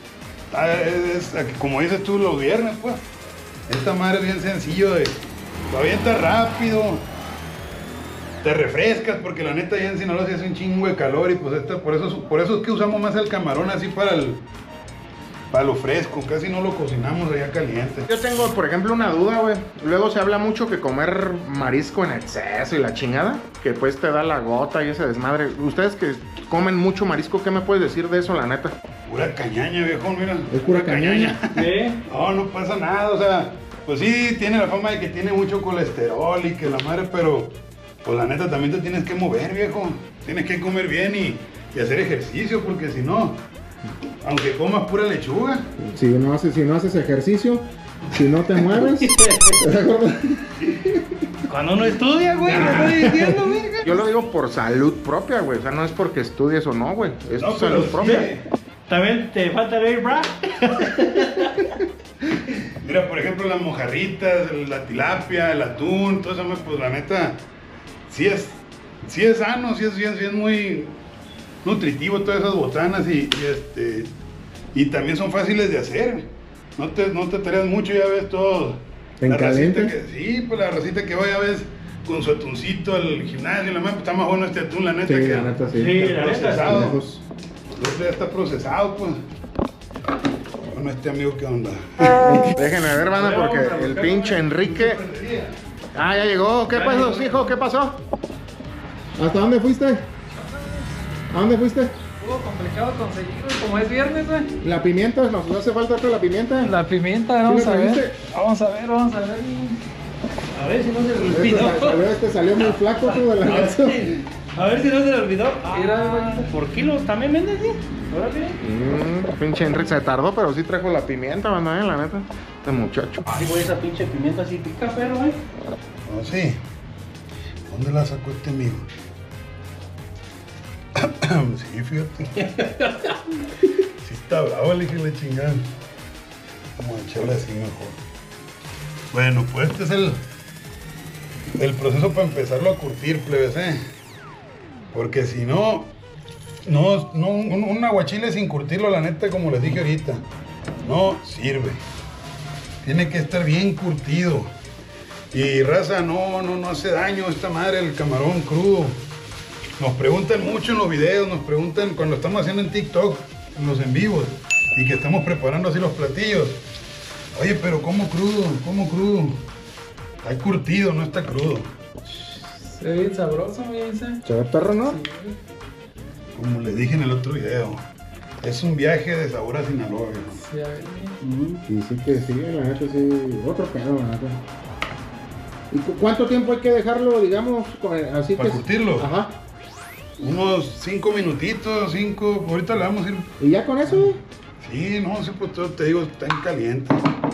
como dices tú, los viernes, pues. Esta madre es bien sencillo lo avientas rápido. Te refrescas, porque la neta allá en Sinaloa se hace un chingo de calor y pues por eso es que usamos más el camarón así para lo fresco, casi no lo cocinamos allá caliente. Yo tengo, por ejemplo, una duda, güey. Luego se habla mucho que comer marisco en exceso y la chingada, que pues te da la gota y ese desmadre. Ustedes que comen mucho marisco, ¿qué me puedes decir de eso, la neta? Pura cañaña, viejo, mira. ¿Es pura cañaña? ¿Sí? No pasa nada, o sea, pues sí, tiene la fama de que tiene mucho colesterol y que la madre, pero pues la neta también te tienes que mover, viejo. Tienes que comer bien y hacer ejercicio, porque si no, aunque comas pura lechuga. Si no haces ejercicio, si no te mueves. Cuando uno estudia, güey, me estoy diciendo, güey. Yo lo digo por salud propia, güey. O sea, no es porque estudies o no, güey. Es No, tu salud pero propia. sí. También te falta el air bra. Mira, por ejemplo, las mojarritas, la tilapia, el atún, todo eso, pues la neta, sí es sano, sí es muy nutritivo todas esas botanas y también son fáciles de hacer. No te tareas mucho, ya ves todo. ¿En caliente? Sí, pues la racita que va, ya ves, con su atuncito al gimnasio, la más, pues, está más bueno este atún, la neta. Sí, que la neta, sí. Sí, está la neta, procesado. Lejos. El otro ya está procesado, pues. Bueno, este amigo, ¿qué onda? Déjenme ver, banda, porque el pinche Enrique. Ah, ya llegó. ¿Qué pasó, hijo? ¿Qué pasó? ¿Hasta dónde fuiste? ¿A dónde fuiste? Estuvo complicado conseguirlo, como es viernes, güey. La pimienta, nos hace falta otra la pimienta. La pimienta, vamos ¿Sí a la ver. trajiste? Vamos a ver. A ver si no se le olvidó. Este salió muy flaco tú de la casa. A ver si no se le olvidó. Mira, ¿Por kilo también vendes, sí? Órale. Pinche Enrique se tardó, pero sí trajo la pimienta, banda, la neta. Este muchacho. Ay, güey, esa pinche pimienta así pica, perro, güey. No, sí. ¿Dónde la sacó este amigo? Sí, fíjate. Sí está bravo, le dije la chingada. Vamos a echarle así mejor. Bueno, pues este es el proceso para empezarlo a curtir, plebes, porque si no, un aguachile sin curtirlo, la neta, como les dije ahorita, no sirve. Tiene que estar bien curtido. Y raza, no hace daño esta madre, el camarón crudo. Nos preguntan mucho en los videos, nos preguntan cuando estamos haciendo en TikTok, en los en vivos, y que estamos preparando así los platillos. Oye, pero ¿cómo crudo? ¿Cómo crudo? Está curtido, no está crudo. se ve bien sabroso, me dice. Se ve perro, ¿no? Como les dije en el otro video, es un viaje de sabor a Sinaloa, viejo. Sí, a ver, Y sí que sí, la neta sí. Otro pedo, la neta. ¿Y cuánto tiempo hay que dejarlo, digamos, así ¿Para que? curtirlo? Ajá. Unos 5 minutitos, 5, ahorita le vamos a ir. ¿Y ya con eso? Sí, no, sí, pues todo te digo, está en caliente.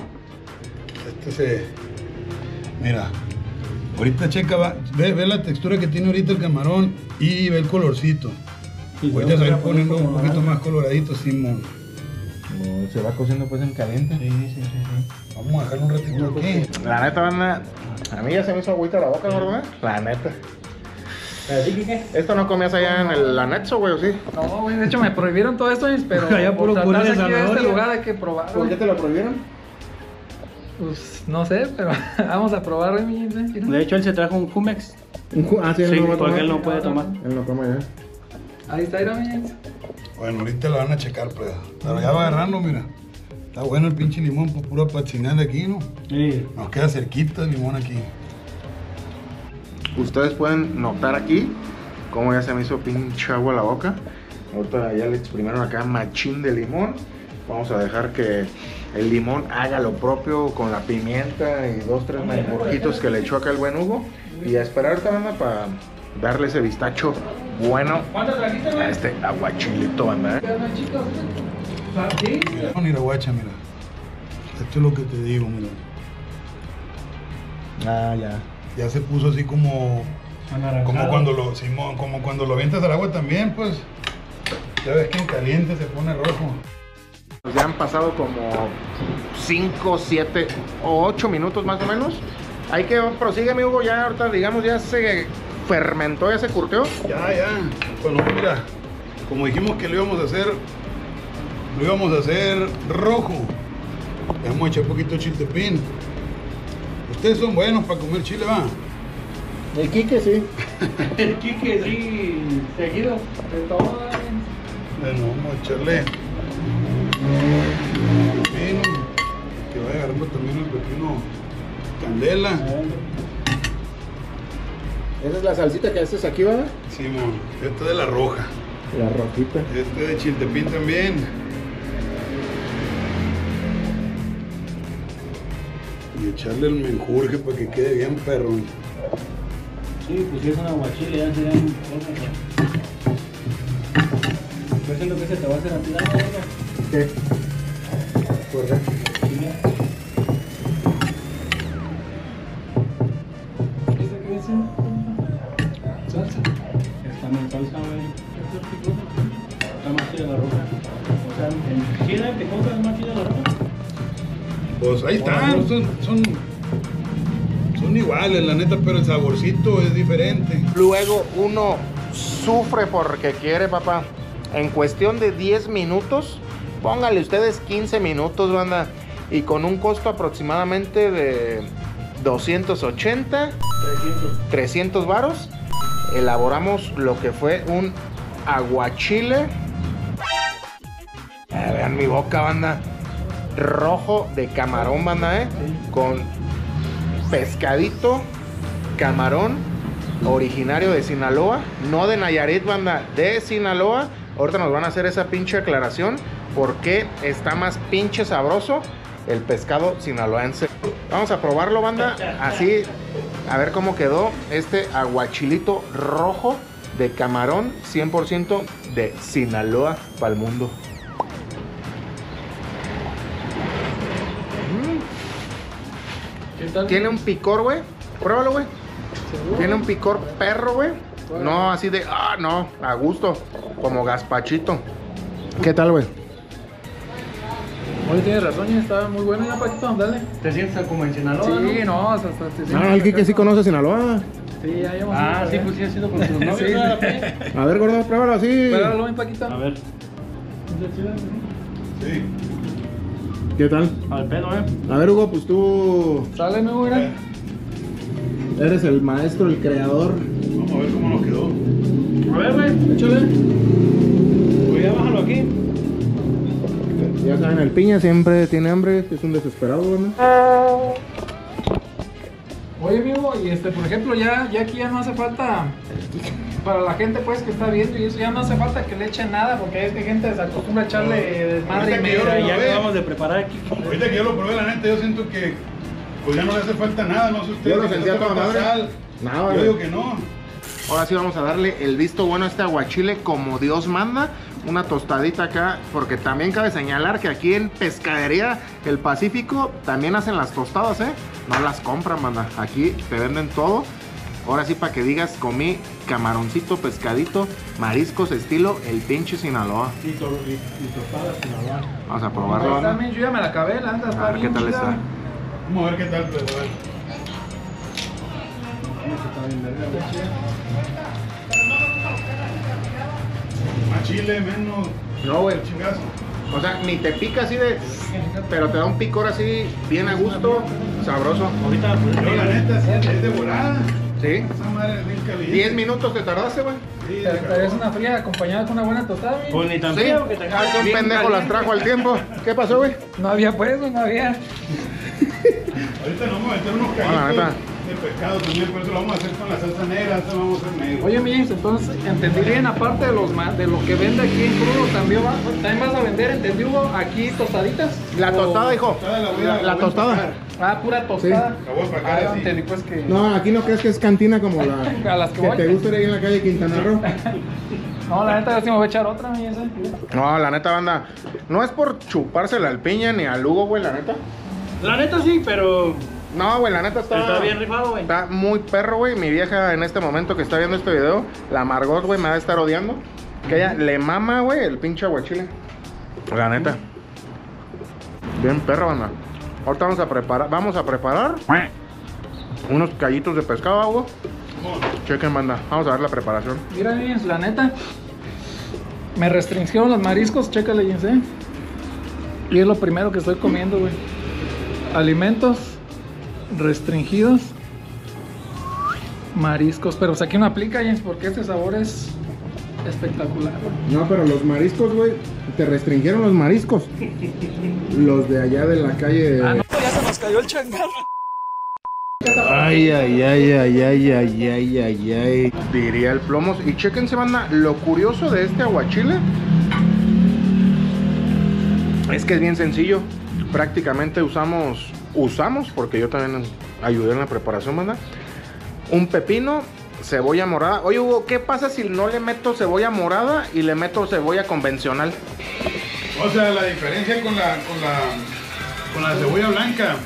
Mira, ahorita checa, ve la textura que tiene ahorita el camarón y ve el colorcito. Ahorita se va a ir poniendo un poquito más coloradito, Simón. No, se va cociendo pues en caliente. Sí. Vamos a dejarlo un ratito aquí. La neta, banda, a mí ya se me hizo agüita la boca, ¿verdad? La neta. Esto no comías allá en el anexo, güey, ¿o sí? No, güey, de hecho me prohibieron todo esto, pero Allá puro por puré de tratarse aquí de este zanahoria. lugar hay que probar. ¿Por qué te lo prohibieron? Pues no sé, pero vamos a probar, mi gente. De hecho, él se trajo un Jumex. Sí, Sí, él no va a porque tomar. él no puede tomar. Él no toma ya. Ahí está, mira, mi gente. Bueno, ahorita lo van a checar, pues. Pero ya va agarrando, mira. Está bueno el pinche limón, pues pura pacinada aquí, ¿no? Sí. Nos queda cerquita el limón aquí. Ustedes pueden notar aquí cómo ya se me hizo pinche agua a la boca. Ahorita ya le exprimieron acá machín de limón. Vamos a dejar que el limón haga lo propio con la pimienta y 2-3 mordisquitos que le echó acá el buen Hugo. Y a esperar ahorita, banda, para darle ese vistacho bueno ¿Cuántas trajiste, a este aguachilito, banda. Sí. No, mira, guacha, mira. Esto es lo que te digo, mira. Ah, ya. Ya se puso así como Anaranjado. cuando lo, Simón, como cuando lo avientas al agua también, pues. Ya ves que en caliente se pone rojo. Ya han pasado como 5, 7 o 8 minutos más o menos. Hay que prosigue, mi Hugo, ya ahorita digamos ya se fermentó, ya se curtió. Ya. Bueno, mira, como dijimos que lo íbamos a hacer rojo. Le vamos a echar un poquito de chiltepín. Ustedes son buenos para comer chile, ¿va? El Quique sí. El Quique, sí, seguido. De todo, Bueno, vamos a echarle pepino, que vaya agarrando también el pepino candela. Esa es la salsita que haces aquí, ¿verdad? Simón, esta es de la roja. La rojita. Este de chiltepín también. Y echarle el menjurje para que quede bien perro. Sí, pues si es un aguachile, ya sería un... Yo siento que se te va a hacer a ti, ¿no? ¿Qué? ¿Por ¿Viste qué dice? Salsa. Está más salsa, güey. Está más chida la roja. O sea, en Chile te compras más chida la roja. Pues ahí están, son iguales, la neta, pero el saborcito es diferente. Luego uno sufre porque quiere, papá. En cuestión de 10 minutos, póngale ustedes 15 minutos, banda. Y con un costo aproximadamente de 280, 300 varos, elaboramos lo que fue un aguachile. Vean mi boca, banda. Rojo de camarón, banda, con pescadito, camarón, originario de Sinaloa, no de Nayarit, banda, de Sinaloa. Ahorita nos van a hacer esa pinche aclaración porque está más pinche sabroso el pescado sinaloense. Vamos a probarlo, banda, así a ver cómo quedó este aguachilito rojo de camarón 100% de Sinaloa para el mundo. ¿Qué tal? Tiene un picor, güey. Pruébalo, güey. ¿Seguro? Tiene un picor perro, güey. No así de, no, a gusto. Como gazpachito. ¿Qué tal, güey? Oye, tienes razón, ya está muy bueno ya, Paquito, dale. ¿Te sientes como en Sinaloa? Sí, ¿no? no, hasta te Ah, el Kike sí conoce Sinaloa. Sí, ya llevamos. Ah, sí, pues sí ha sido con tus novios, Sí, ¿verdad? sí. A ver, gordo, pruébalo así. Espéralo, mi Paquito. A ver. Sí. ¿Qué tal? Al pedo, A ver, Hugo, pues tú Sale, mi mira. eres el maestro, el creador. Vamos a ver cómo nos quedó. A ver, güey. Échale. Pues ya bájalo aquí. Ya saben, el piña siempre tiene hambre, es un desesperado, ¿no? Oye, amigo, y por ejemplo, ya aquí ya no hace falta, para la gente pues que está viendo y eso, ya no hace falta que le echen nada, porque es que gente se acostumbra a echarle desmadre y Ahorita que yo media. lo Ya probé. acabamos de preparar aquí. Ahorita que yo lo probé, la neta, yo siento que pues ya no le hace falta nada, no sé ustedes. Yo lo si le sentía hace toda falta madre. sal. Nada, Yo güey. digo que no. Ahora sí vamos a darle el visto bueno a este aguachile como Dios manda. Una tostadita acá, porque también cabe señalar que aquí en Pescadería El Pacífico también hacen las tostadas, no las compran, manda. Aquí te venden todo. Ahora sí, para que digas, comí camaroncito, pescadito, mariscos estilo el pinche Sinaloa. Sí, y tostadas Sinaloa. Vamos a Ahí probarlo, está, banda. yo ya me la acabé, la anda, A está ver qué bien tal chida. está. Vamos a ver qué tal, pues, a ver. Está bien verga. Más chile, menos No, güey. chingazo. O sea, ni te pica así de... Pero te da un picor así, bien a gusto, sabroso. Ahorita, pues, Yo, la neta, sí, es de volada. Sí. Esa madre es bien caliente. 10 minutos te tardaste, güey. Sí, Te traes una fría acompañada con una buena tostada, güey. pues ni tan Sí. frío, porque te Ah, que un pendejo las trajo al tiempo. ¿Qué pasó, güey? No había pues, güey, no había. Ahorita nos vamos a meter unos Ah, la callitos neta. de pescado también, por eso lo vamos a hacer con la salsa negra, eso lo vamos a hacer negro. Oye, mi James, entonces entendí bien, aparte de de lo que vende aquí en crudo, también vas a vender, ¿entendí, Hugo? Aquí tostaditas. La O- tostada, hijo. Tostada la voy a- La la voy a tostada. empacar. Ah, pura tostada. La voy a empacar Ah, así. entendí pues que... No, aquí no crees que es cantina como la A las que que voy. te gusta ir ahí en la calle Quintana Roo. No, la neta, yo sí me voy a echar otra, mi James. No, la neta, banda. No es por chupársela al piña ni al Hugo, güey, la neta. La neta sí, pero No, güey, la neta está bien rifado, güey. Está muy perro, güey. Mi vieja en este momento que está viendo este video, la Margot, güey, me va a estar odiando. Que ella le mama, güey, el pinche aguachile. La neta. Bien perro, banda. Ahorita vamos a preparar unos callitos de pescado, güey. Chequen, banda. Vamos a ver la preparación. Mira, mi James, la neta, me restringieron los mariscos, chécale, James, ¿eh? Y es lo primero que estoy comiendo, güey. Alimentos restringidos, mariscos, pero aquí no aplica, James, porque este sabor es espectacular, güey. No, pero los mariscos, güey, te restringieron los mariscos. Los de allá de la calle. Ah, no, ya se nos cayó el changarro. Ay, ay, ay, ay, ay, ay, ay, ay, ay. Diría el plomos. Y chéquense, banda, lo curioso de este aguachile es que es bien sencillo. Prácticamente usamos, porque yo también ayudé en la preparación, banda. Un pepino, cebolla morada. Oye, Hugo, ¿qué pasa si no le meto cebolla morada y le meto cebolla convencional? O sea, la diferencia con la cebolla blanca,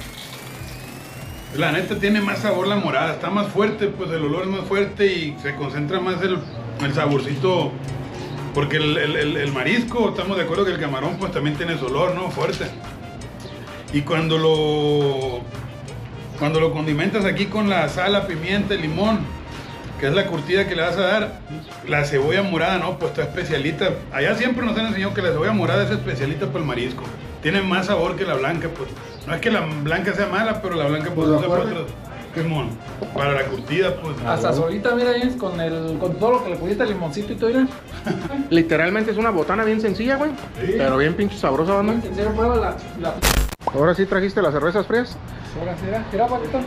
la neta tiene más sabor la morada, está más fuerte, pues el olor es más fuerte y se concentra más el saborcito, porque el marisco, estamos de acuerdo que el camarón pues también tiene su olor, ¿no? Fuerte. Y cuando lo condimentas aquí con la sal, la pimienta, el limón, que es la curtida que le vas a dar, la cebolla morada, ¿no? Pues está especialita. Allá siempre nos han enseñado que la cebolla morada es especialita para el marisco. Tiene más sabor que la blanca, pues. No es que la blanca sea mala, pero la blanca pues usa para otras. Simón, para la curtida, pues. Hasta solita, mira, James, con todo lo que le pusiste, el limoncito y todo, mira. Literalmente es una botana bien sencilla, güey. Sí. Pero bien pinche sabrosa, banda. En serio, prueba la... Ahora sí trajiste las cervezas frías. Ahora sí, mira, Paquito.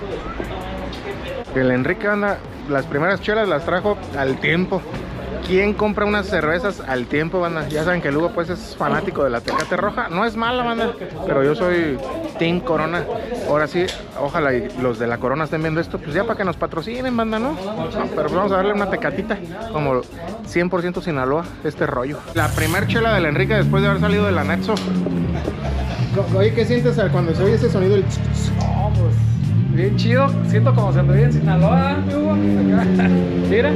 El Enrique, anda, las primeras chelas las trajo al tiempo. ¿Quién compra unas cervezas al tiempo, banda? Ya saben que el Hugo pues es fanático de la Tecate Roja. No es mala, banda, pero yo soy Team Corona. Ahora sí, ojalá y los de la Corona estén viendo esto, pues ya para que nos patrocinen, banda, ¿no? Pero vamos a darle una tecatita, como 100% Sinaloa, este rollo. La primer chela del Enrique después de haber salido del anexo. Oye, ¿qué sientes cuando se oye ese sonido? El... No, pues, bien chido. Siento como se anduviera en Sinaloa, Hugo. Acá. Mira.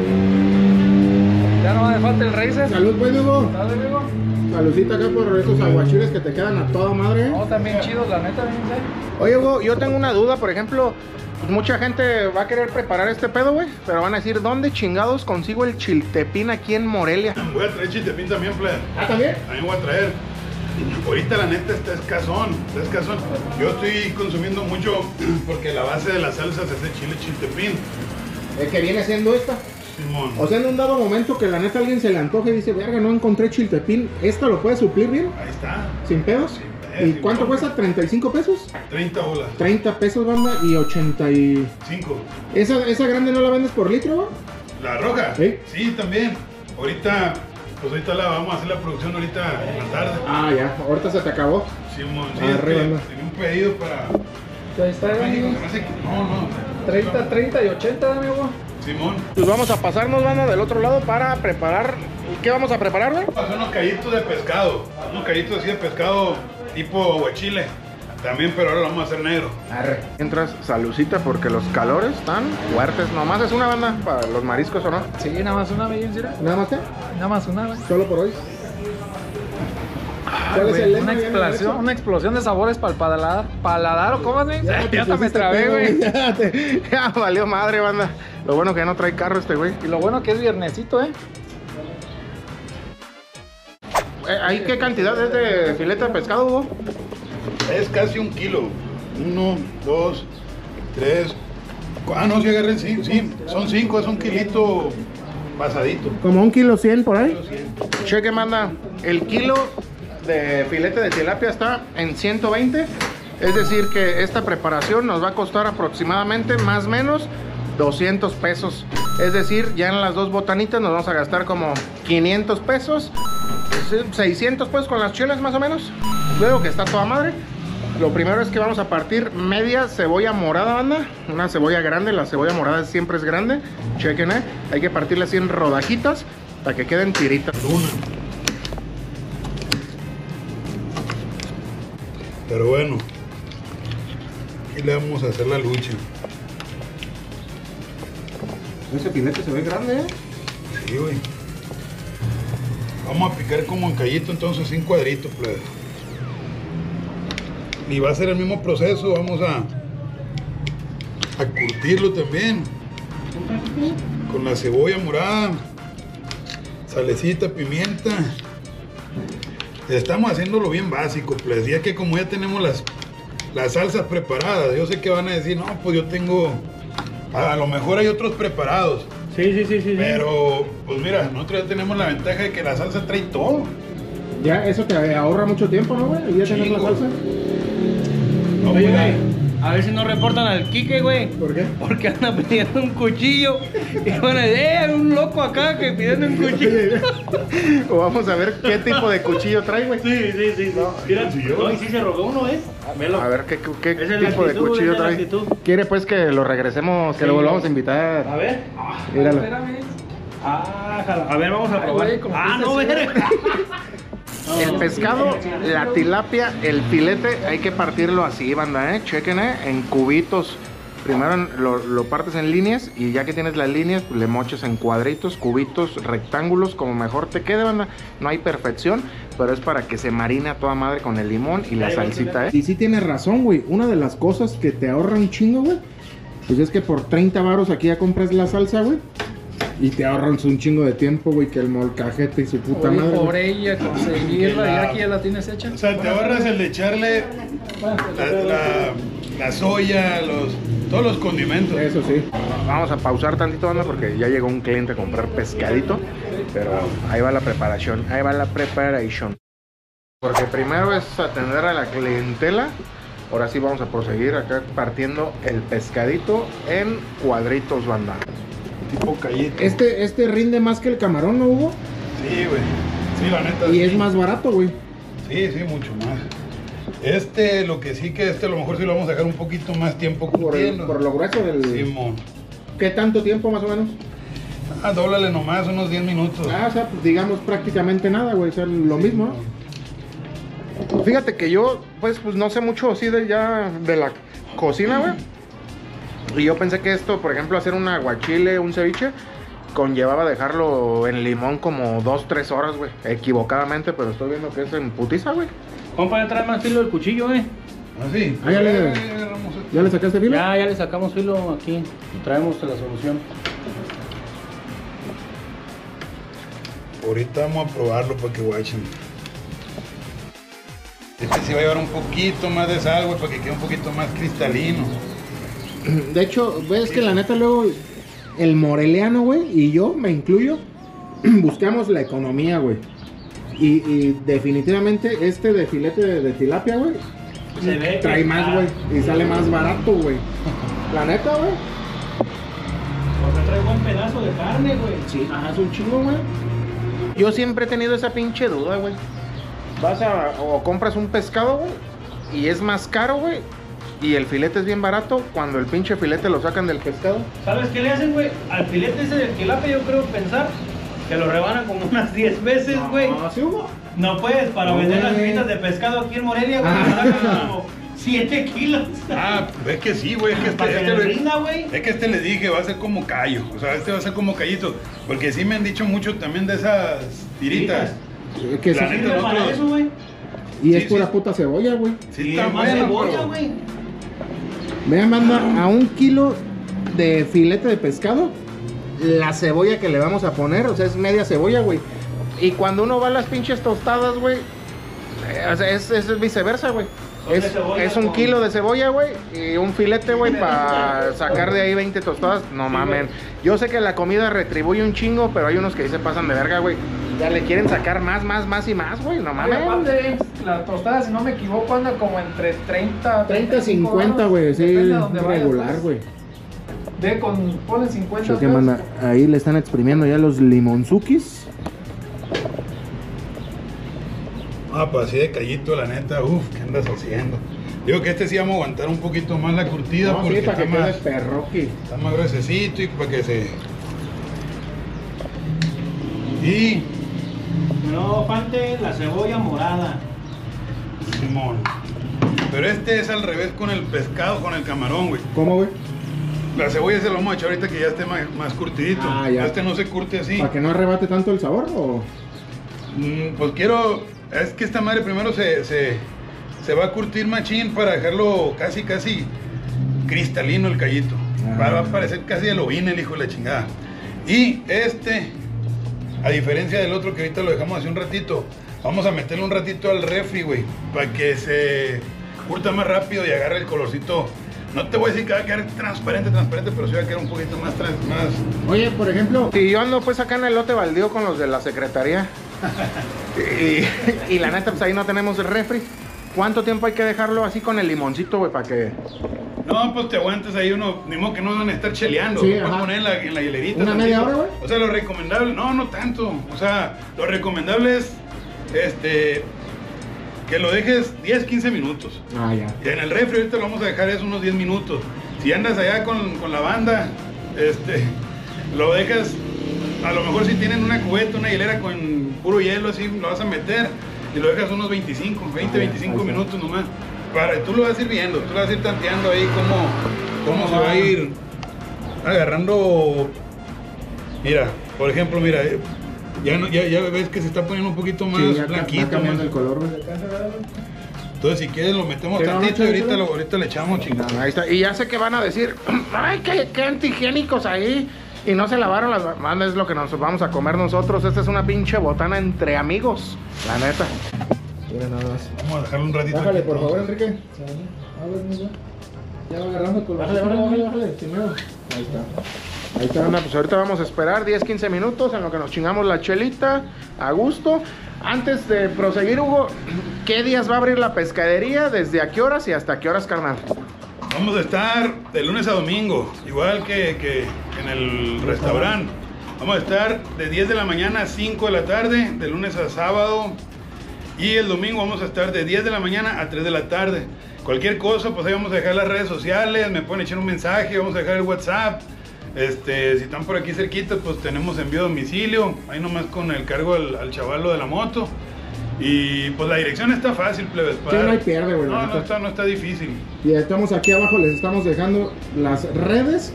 Ya no me falta el Racer. Salud, pues, Hugo. Dale, Hugo. Saludcita acá por esos aguachiles que te quedan a toda madre. No, también chidos, la neta, bien serio. Oye, Hugo, yo tengo una duda, por ejemplo, pues mucha gente va a querer preparar este pedo, güey, pero van a decir, ¿dónde chingados consigo el chiltepín aquí en Morelia? Voy a traer chiltepín también, Flair. ¿Ah, también? También voy a traer. Ahorita la neta está escasón, está escasón. Yo estoy consumiendo mucho porque la base de las salsas es de chile chiltepín. El que viene siendo esta. Simón. O sea, en un dado momento que la neta alguien se le antoje y dice, verga, no encontré chiltepín, ¿esta lo puede suplir bien? Ahí está. ¿Sin pedos? Sin pedos, ¿Y sin cuánto pedos. cuesta? ¿35 pesos? 30 bolas. 30 pesos, banda, y 80 y... 5. ¿Esa grande no la vendes por litro, güey? ¿La roja? ¿Sí? Sí, también. Ahorita, pues ahorita vamos a hacer la producción ahorita en la tarde. Ah, ya, ahorita se te acabó. Simón, sí, Arre, banda. tenía un pedido para Ahí está, México, amigo. se me hace que... No. 30, 30 y 80, amigo. Simón. Pues vamos a pasarnos, banda, del otro lado para preparar... ¿Qué vamos a preparar, güey? Vamos a hacer unos callitos de pescado. Unos callitos así de pescado tipo aguachile. También, pero ahora lo vamos a hacer negro. Arre. Mientras, salucita porque los calores están fuertes. Nomás es una, banda para los mariscos, ¿o no? Sí, nada más una, amigo. ¿Nada más qué? Nada más una, güey. Solo por hoy. Ay, güey, una explosión de sabores para el paladar, ¿o cómo es, güey? Ya hasta me trabé, güey. Ya valió madre, banda. Lo bueno que ya no trae carro este güey. Y lo bueno que es viernesito, ¿Ahí qué cantidad es de filete de pescado, Hugo? Es casi 1 kilo. 1, 2, 3. Ah, no, si agarré, sí, son 5, es 1 kilito pasadito. Como 1 kilo 100 por ahí. Cheque, manda. El kilo de filete de tilapia está en 120. Es decir que esta preparación nos va a costar aproximadamente más o menos 200 pesos. Es decir, ya en las 2 botanitas nos vamos a gastar como 500 pesos. 600 pesos con las chelas más o menos. Veo que está toda madre. Lo primero es que vamos a partir media cebolla morada, banda. Una cebolla grande, la cebolla morada siempre es grande. Chequen, hay que partirla así en rodajitas para que queden tiritas. Pero bueno, aquí le vamos a hacer la lucha. Ese filete se ve grande, Sí, güey. Vamos a picar como en callito, entonces 5 cuadritos, plebe. Y va a ser el mismo proceso, vamos a curtirlo también. Con la cebolla morada, salecita, pimienta. Estamos haciéndolo bien básico, pues. Ya que como ya tenemos las salsas preparadas, yo sé que van a decir, no, pues yo tengo, a lo mejor hay otros preparados. Sí. Pero, pues mira, nosotros ya tenemos la ventaja de que la salsa trae todo. Ya, eso te ahorra mucho tiempo, ¿no, güey? Ya tener la salsa. No, Oye, mira, güey, a ver si no reportan al Quique, güey. ¿Por qué? Porque anda pidiendo un cuchillo. Y van a decir, hay un loco acá que pidiendo un cuchillo. O vamos a ver qué tipo de cuchillo trae, güey. Sí. Mira, no, y sí se robó uno, Velo. A ver qué Esa es la tipo de actitud, cuchillo esa es la trae. actitud. Quiere pues que lo regresemos, que Sí, lo volvamos güey. a invitar. A ver. Míralo. Espérame. A ver, vamos a probar. güey, como No, fuiste verga. El pescado, la tilapia, el filete, hay que partirlo así, banda, chequen, en cubitos. Primero lo partes en líneas y ya que tienes las líneas, pues le moches en cuadritos, cubitos, rectángulos, como mejor te quede, banda. No hay perfección, pero es para que se marine a toda madre con el limón y la salsita, Y sí tienes razón, güey. Una de las cosas que te ahorra un chingo, güey, pues es que por 30 varos aquí ya compras la salsa, güey. Y te ahorran un chingo de tiempo, güey, que el molcajete y su puta Oye, madre. por güey. ella, conseguirla, Que ya la- aquí ya la tienes hecha. o sea, te ahorras el de echarle la soya, todos los condimentos. Eso sí. Vamos a pausar tantito, banda, porque ya llegó un cliente a comprar pescadito. Pero ahí va la preparación, Porque primero es atender a la clientela. Ahora sí vamos a proseguir acá partiendo el pescadito en cuadritos, banda. Tipo callito. Este rinde más que el camarón, ¿no, Hugo? Sí, güey. Sí, la neta. Y sí. es más barato, güey. Sí, mucho más. Lo que sí que a lo mejor sí lo vamos a dejar un poquito más tiempo curtiendo. Por lo grueso del... Simón. ¿Qué tanto tiempo más o menos? Dóblale nomás unos 10 minutos. O sea, pues digamos prácticamente nada, güey. O sea, lo mismo, ¿no? Fíjate que yo, pues no sé mucho así de la cocina, güey. Y yo pensé que esto, por ejemplo, hacer un aguachile, un ceviche, conllevaba dejarlo en limón como 2-3 horas, güey. Equivocadamente, pero estoy viendo que es en putiza, güey. Compa, ya trae más filo el cuchillo, Así. Ah, ¿Ya le sacaste filo? Ya le sacamos filo aquí. Traemos la solución. Ahorita vamos a probarlo para que guachen. Sí va a llevar un poquito más de sal, güey, para que quede un poquito más cristalino. De hecho, ves que la neta luego el moreliano, güey, y yo me incluyo, buscamos la economía, güey. Y definitivamente este de filete de tilapia, güey, Se ve trae que- más, güey, y sale más barato, güey. La neta, güey. Porque trae buen pedazo de carne, güey. Sí, es un chingo, güey. Yo siempre he tenido esa pinche duda, güey. Vas o compras un pescado, güey, y es más caro, güey, y el filete es bien barato cuando el pinche filete lo sacan del pescado. ¿Sabes qué le hacen, güey? Al filete ese del tilapia yo creo pensar que lo rebanan como unas 10 veces, güey. ¿Sí, Hugo? No puedes, para No, vender las güey. filitas de pescado aquí en Morelia, güey, Ah. le sacan como 7 kilos. Es que sí, güey. Es que Para que le rinda, güey. Es que le dije, va a ser como callo. O sea, va a ser como callito. Porque sí me han dicho mucho también de esas tiritas. Que La sí, neta, Sirve para nosotros- eso, güey. y es sí, pura sí. puta cebolla, güey. Sí, Y está es más bueno, cebolla, pero- güey. Vean, banda, a 1 kilo de filete de pescado, la cebolla que le vamos a poner, o sea, es media cebolla, güey. Y cuando uno va a las pinches tostadas, güey, es viceversa, güey. Es un kilo de cebolla, güey, y un filete, güey, para sacar de ahí 20 tostadas. No mamen. Yo sé que la comida retribuye un chingo, pero hay unos que ahí se pasan de verga, güey. Ya le quieren sacar más y más, güey. No mames. Aparte, la tostada, si no me equivoco, anda como entre 30 y 50, güey. Sí, regular, güey. Ponen 50 ¿Qué manda? Ahí le están exprimiendo ya los limonzukis. Ah, pues así de callito, la neta, ¿qué andas haciendo? Digo que este sí vamos a aguantar un poquito más la curtida, No, porque sí, para que está, quede más, perroqui. está más gruesecito y para que se... Y... No, falte la cebolla morada. Simón. Pero este es al revés con el pescado, con el camarón, güey. ¿Cómo, güey? La cebolla se lo vamos a echar ahorita que ya esté más curtidito. Ah, ya. Este no se curte así. ¿Para que no arrebate tanto el sabor o...? Pues quiero... Es que esta madre primero se va a curtir machín para dejarlo casi cristalino el callito. Va a parecer casi el ovina el hijo de la chingada. Y este, a diferencia del otro que ahorita lo dejamos hace un ratito, vamos a meterle un ratito al refri, güey, para que se curta más rápido y agarre el colorcito. No te voy a decir que va a quedar transparente, pero sí va a quedar un poquito más... Oye, por ejemplo, si yo ando pues acá en el lote baldío con los de la secretaría y la neta pues ahí no tenemos el refri, ¿cuánto tiempo hay que dejarlo así con el limoncito, güey, para que...? No, pues te aguantas ahí uno, ni modo que no van a estar cheleando, Sí, lo puedes poner en la hielerita. ¿Una media hora, güey? O sea, lo recomendable, no tanto, o sea, lo recomendable es, que lo dejes 10-15 minutos. Ah, ya. Y en el refri ahorita lo vamos a dejar es unos 10 minutos. Si andas allá con la banda, lo dejas, a lo mejor si tienen una cubeta, una hielera con puro hielo así, lo vas a meter y lo dejas unos 25 minutos nomás. Tú lo vas a ir viendo, tú lo vas a ir tanteando ahí cómo se va a ir agarrando. Mira, por ejemplo, mira, ya ves que se está poniendo un poquito más blanquito. Está cambiando más el color, güey. Entonces, si quieres, lo metemos Sí, tantito y no, ahorita le echamos, chingada. Ahí está. Y ya sé que van a decir, ay, qué antihigiénicos ahí. Y no se lavaron las manos, es lo que nos vamos a comer nosotros. Esta es una pinche botana entre amigos, la neta. Mira nada más. Vamos a dejarlo un ratito. Bájale, aquí, por ¿no? favor, Enrique. A ver, mira. Ya va agarrando color. Bájale. Sin miedo. Ahí está, anda, pues ahorita vamos a esperar 10-15 minutos en lo que nos chingamos la chelita a gusto. Antes de proseguir, Hugo, ¿qué días va a abrir la pescadería? ¿Desde a qué horas y hasta qué horas, carnal? Vamos a estar de lunes a domingo, igual que en el restaurante. Vamos a estar de 10 de la mañana a 5 de la tarde, de lunes a sábado. Y el domingo vamos a estar de 10 de la mañana a 3 de la tarde. Cualquier cosa, pues ahí vamos a dejar las redes sociales, me pueden echar un mensaje, vamos a dejar el WhatsApp. Si están por aquí cerquita, pues tenemos envío a domicilio, ahí nomás con el cargo al chavalo de la moto. Y pues la dirección está fácil, plebes. Sí, no hay pierde, güey. No está difícil. Y estamos aquí abajo, les estamos dejando las redes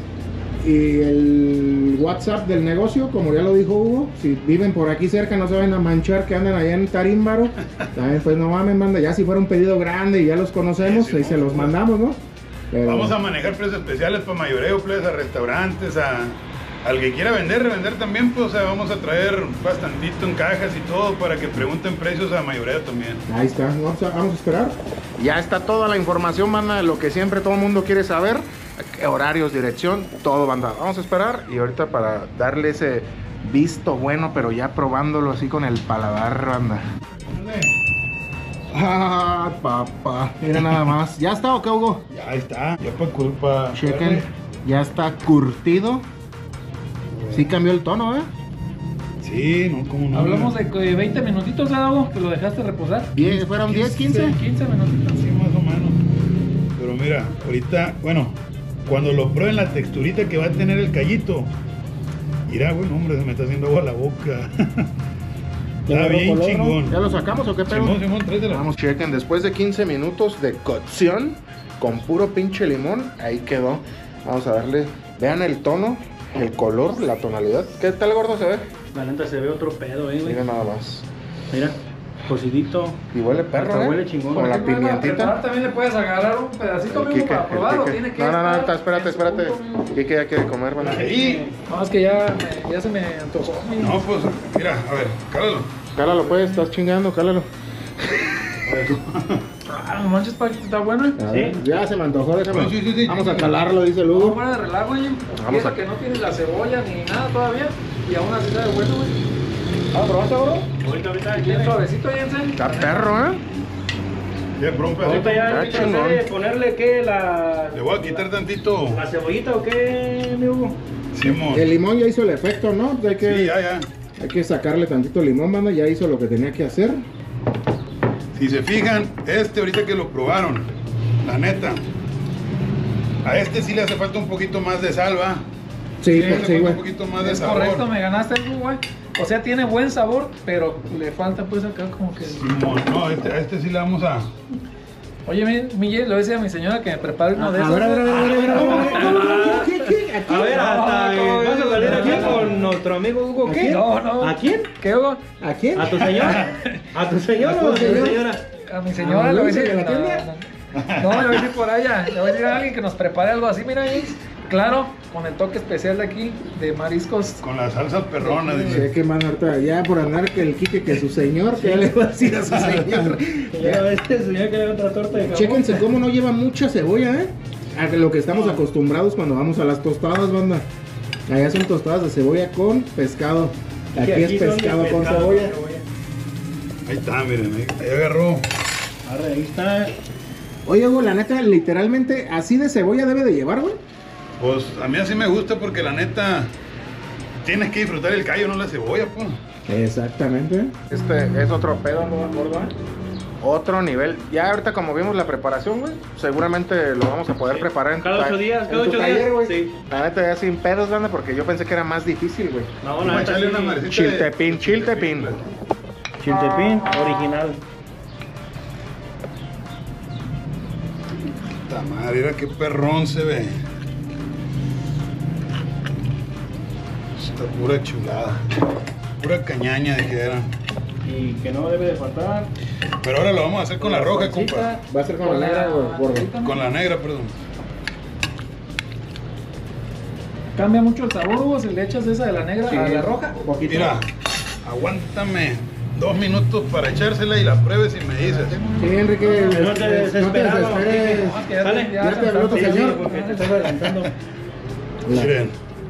y el WhatsApp del negocio, como ya lo dijo Hugo. Si viven por aquí cerca, no se vayan a manchar que andan allá en Tarímbaro. También pues no mames, manda, ya si fuera un pedido grande y ya los conocemos, Sí, ahí se los mandamos, ¿no? Pero... Vamos a manejar precios especiales para mayoreo, plebes, a restaurantes, al que quiera revender también, pues vamos a traer bastantito en cajas y todo para que pregunten precios a mayoreo también. Ahí está, vamos a esperar. Ya está toda la información, banda, lo que siempre todo el mundo quiere saber. Horarios, dirección, todo, banda. Vamos a esperar y ahorita para darle ese visto bueno, pero ya probándolo así con el paladar, banda. Ah, papá, mira nada más. ¿Ya está o qué, Hugo? Ya está, ya para culpa. Chequen, ya está curtido. Sí cambió el tono, ¿eh? Sí, no, como no. Hablamos de 20 minutitos, Hugo, que lo dejaste reposar. Bien, fueron 10, 15. 15 minutitos. Sí, más o menos. Pero mira, ahorita, bueno, cuando lo prueben la texturita que va a tener el callito. Mira, güey, hombre, se me está haciendo agua la boca. Está bien color, chingón. ¿no? ¿Ya lo sacamos o qué pedo? Simón, tráetela. Vamos, chequen, después de 15 minutos de cocción con puro pinche limón, ahí quedó. Vamos a darle, vean el tono, el color, la tonalidad. ¿Qué tal, gordo, se ve? La neta se ve otro pedo, güey. Miren nada más. Mira. cocidito. Y huele perro, Hasta huele chingón. Con la Aquí, bueno, a pimientita. preparar también le puedes agarrar un pedacito, amigo, Quique, para probarlo. Quique. Tiene que No, estar espérate. en su punto, amigo. Quique ya quiere comer, banda. Ahí. No, es que ya se me antojó. amigo. No, pues, mira, a ver, cálalo. Cálalo, pues, estás chingando, cálalo. Ah, no manches, Paquito, está bueno. A ver, ya se me antojó, déjame. Sí. Vamos a calarlo, dice No, Lugo. fuera de relajo, güey. Vamos Fíjate a- que no tiene la cebolla ni nada todavía. Y aún así sabe bueno, güey. ¿Ah, probaste, bro? Ahorita Bien suavecito, Jensen. Está perro, ¿eh? Ya, por un pedacito. Ahorita ya Ah, hay que chingón. hacer, ponerle qué, Le voy a quitar tantito. la cebollita o qué, mi Hugo. Simón. El limón ya hizo el efecto, ¿no? Hay que, Sí, ya. hay que sacarle tantito limón, banda. Ya hizo lo que tenía que hacer. Si se fijan, ahorita que lo probaron, la neta, a este sí le hace falta un poquito más de sal, ¿va? Sí, Le hace sí, falta güey. un poquito más de Es sabor. correcto, me ganaste el güey. O sea, tiene buen sabor, pero le falta pues acá como que... Simón, no, a este sí le vamos a... Oye, Mille, le voy a decir a mi señora que me prepare uno de esos. A ver, güey. ¿Qué? A ver, hasta ¿cómo vas a salir ves? aquí con nuestro amigo Hugo, ¿qué? No. ¿A quién? ¿Qué, Hugo? ¿A quién? ¿A tu señora? ¿A tu señor o a tu señora? A mi señora le voy a decir... ¿de la no, tienda? no, le voy a decir por allá. Le voy a decir a alguien que nos prepare algo así, mira, James. Claro, con el toque especial de aquí, de mariscos. Con las salsas perronas, Sí, dice. que más ahorita ya por andar que el Quique que su señor, que ya le va a decir a su señor. Ya ves, señor que le da otra torta de jamón. Chéquense cómo no lleva mucha cebolla, ¿eh? A lo que estamos acostumbrados cuando vamos a las tostadas, banda. Allá son tostadas de cebolla con pescado. Aquí es son de pescado con pescado cebolla. Ahí está, miren, ahí agarró. Arre, ahí está. Oye, Hugo, la neta, literalmente así de cebolla debe de llevar, güey. Pues a mí así me gusta porque la neta, tienes que disfrutar el callo, no la cebolla, pues. Exactamente. Este es otro pedo, ¿no, gordo? Otro nivel. Ya ahorita como vimos la preparación, güey, seguramente lo vamos a poder preparar en Cada tu 8 días, en cada tu 8 taller, días. güey. Sí. La neta ya sin pedos, banda, porque yo pensé que era más difícil, güey. No, Vamos la a neta echarle sí. una madrecita Chiltepín, chiltepín. Chiltepín original. Puta madre, mira qué perrón se ve. Está pura chulada. Pura cañaña de que era. Y que no debe de faltar. Pero ahora lo vamos a hacer con la roja, compa. Va a ser con la negra, güey, gordo. Con la negra, perdón. Cambia mucho el sabor, Hugo, si le echas esa de la negra a la roja. Poquito. Mira, aguántame 2 minutos para echársela y la pruebes y me dices. Sí, Enrique, No te desesperes. No, es que ya Sale. ya Ya te habló tu se señor. Porque te estás adelantando. Miren,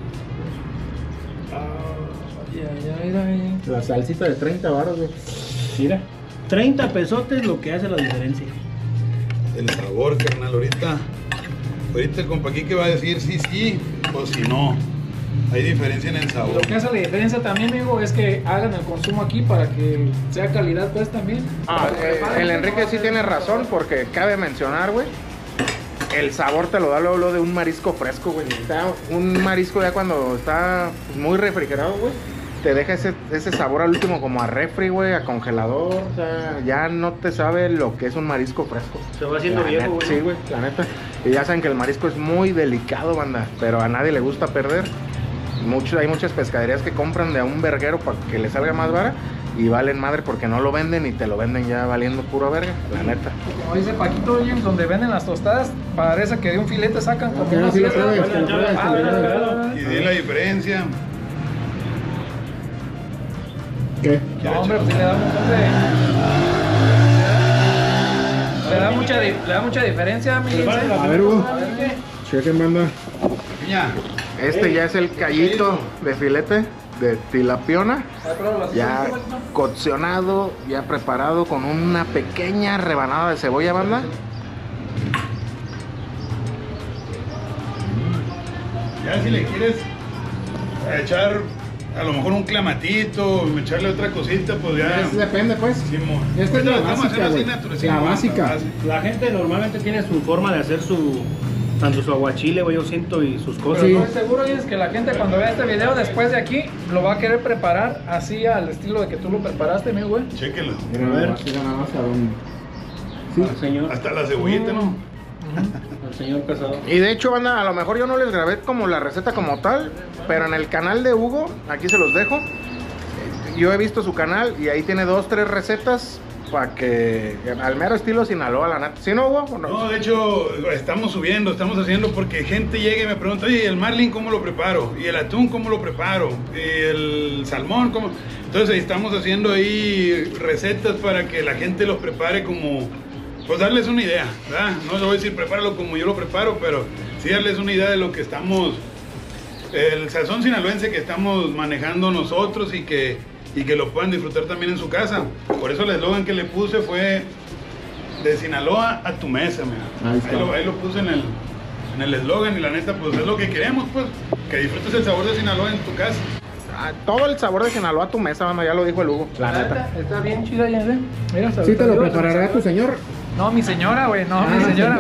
Ya, mira, mira. La salsita de 30 baros, güey. Mira. 30 pesotes lo que hace la diferencia. el sabor, carnal. Ahorita el compa Quique va a decir sí o si no. Hay diferencia en el sabor. Lo que hace la diferencia también, amigo, es que hagan el consumo aquí para que sea calidad, pues también. El Enrique sí tiene razón, porque cabe mencionar, güey, el sabor te lo da luego de un marisco fresco, güey. Un marisco ya cuando está muy refrigerado, güey, te deja ese sabor al último como a refri, güey, a congelador. O sea, ya no te sabe lo que es un marisco fresco. Se va haciendo La viejo, neta, güey. sí, güey, la neta. Y ya saben que el marisco es muy delicado, banda, pero a nadie le gusta perder. Hay muchas pescaderías que compran de a un verguero para que le salga más vara y valen madre porque no lo venden y te lo venden ya valiendo puro verga, la neta. Como dice Paquito, oye, donde venden las tostadas, parece que de un filete sacan como Ok, una sí lo pieza. pruebes, que lo pruebes, Ah, que lo ¿verdad? pruebes. Y de la diferencia. ¿Qué? No, hombre, pues sí le da un montón de... Le da mucha diferencia, mi Lince. A ver, Hugo, A ver qué. chequen, banda. Piña, Este ya es el callito de filete de tilapiona, A ver, pruébalo así, ya Paquito. coccionado, ya preparado con una pequeña rebanada de cebolla, banda. ya si le quieres echar a lo mejor un clamatito, echarle otra cosita, pues ya. Depende, pues. Simón. Esta es la Ahorita lo estamos básica, haciendo güey. así natural, La Simón, básica. básica. La gente normalmente tiene su forma de hacer tanto su aguachile, güey, yo siento, y sus cosas, Sí. ¿no? Estoy seguro, es que la gente cuando vea este video después de aquí lo va a querer preparar así al estilo de que tú lo preparaste, mi güey. Chéquenlo. Mira, A ver. nada más a dónde. Sí. Al señor, Hasta la cebollita, ¿no? al señor casado. Y de hecho, banda, a lo mejor yo no les grabé como la receta como tal, pero en el canal de Hugo, aquí se los dejo. Yo he visto su canal y ahí tiene 2, 3 recetas para que al mero estilo Sinaloa, la neta. ¿Sí no, Hugo? ¿O no? No, de hecho, estamos haciendo porque gente llega y me pregunta, oye, ¿el marlin cómo lo preparo? ¿Y el atún cómo lo preparo? ¿Y el salmón cómo? Entonces estamos haciendo ahí recetas para que la gente los prepare como, pues darles una idea, ¿verdad? No les voy a decir prepáralo como yo lo preparo, pero sí darles una idea de lo que estamos, el sazón sinaloense que estamos manejando nosotros y que lo puedan disfrutar también en su casa. Por eso el eslogan que le puse fue de Sinaloa a tu mesa, mira. Ahí lo puse en el eslogan y la neta, pues es lo que queremos, pues, que disfrutes el sabor de Sinaloa en tu casa. Todo el sabor de Sinaloa a tu mesa, banda, ya lo dijo el Hugo. La neta. Está bien chida ya, ¿eh? Mira, ¿Sí te lo preparará tu señor? No, mi señora, güey, no, mi señora.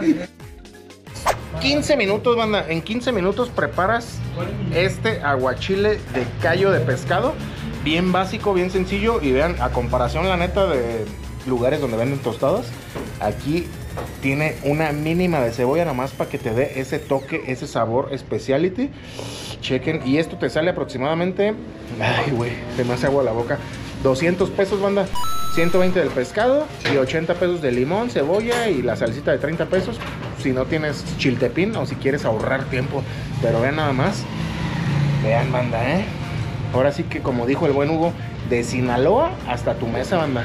15 minutos, banda. En 15 minutos preparas este aguachile de callo de pescado. Bien básico, bien sencillo. Y vean, a comparación, la neta, de lugares donde venden tostadas, aquí tiene una mínima de cebolla nomás para que te dé ese toque, ese sabor speciality. Chequen, y esto te sale aproximadamente, ay güey, se me hace agua la boca, 200 pesos, banda. 120 del pescado y 80 pesos de limón, cebolla y la salsita de 30 pesos si no tienes chiltepín o si quieres ahorrar tiempo. Pero vean nada más, vean, banda, ahora sí que, como dijo el buen Hugo, de Sinaloa hasta tu mesa, banda.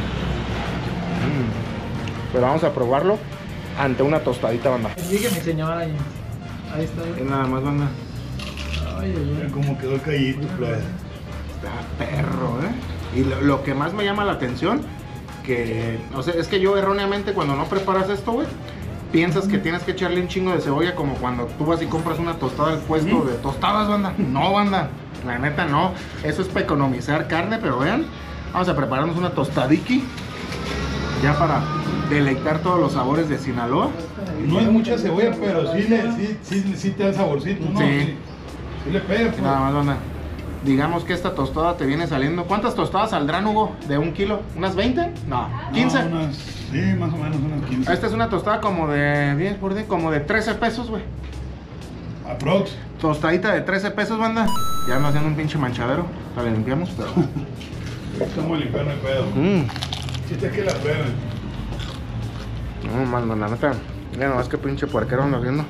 Pues vamos a probarlo ante una tostadita, banda. Sigue mi señora ahí. Ahí está. Es nada más, banda. Ay, ay, Mira cómo quedó el callito, plebe. Está perro, Y lo que más me llama la atención, que, o sea, es que yo erróneamente cuando no preparas esto, güey, piensas que tienes que echarle un chingo de cebolla como cuando tú vas y compras una tostada al puesto de tostadas, banda. No, banda, la neta no. Eso es para economizar carne, pero vean, vamos a prepararnos una tostadiki ya para deleitar todos los sabores de Sinaloa. No es mucha cebolla, pero sí te da saborcito, ¿no? Sí. Sí le pega, pues. Nada más, banda. Digamos que esta tostada te viene saliendo. ¿Cuántas tostadas saldrán, Hugo? ¿De 1 kilo? ¿Unas 20? No, 15. No, sí, más o menos unas 15. Esta es una tostada como de 10 por 10, como de 13 pesos, güey. Aprox. Tostadita de 13 pesos, banda. Ya me haciendo un pinche manchadero. La limpiamos, pero. Estamos limpiando el pedo. Chiste es que la prueben. No, mano, la neta. Mira nomás que pinche puerquero ando haciendo.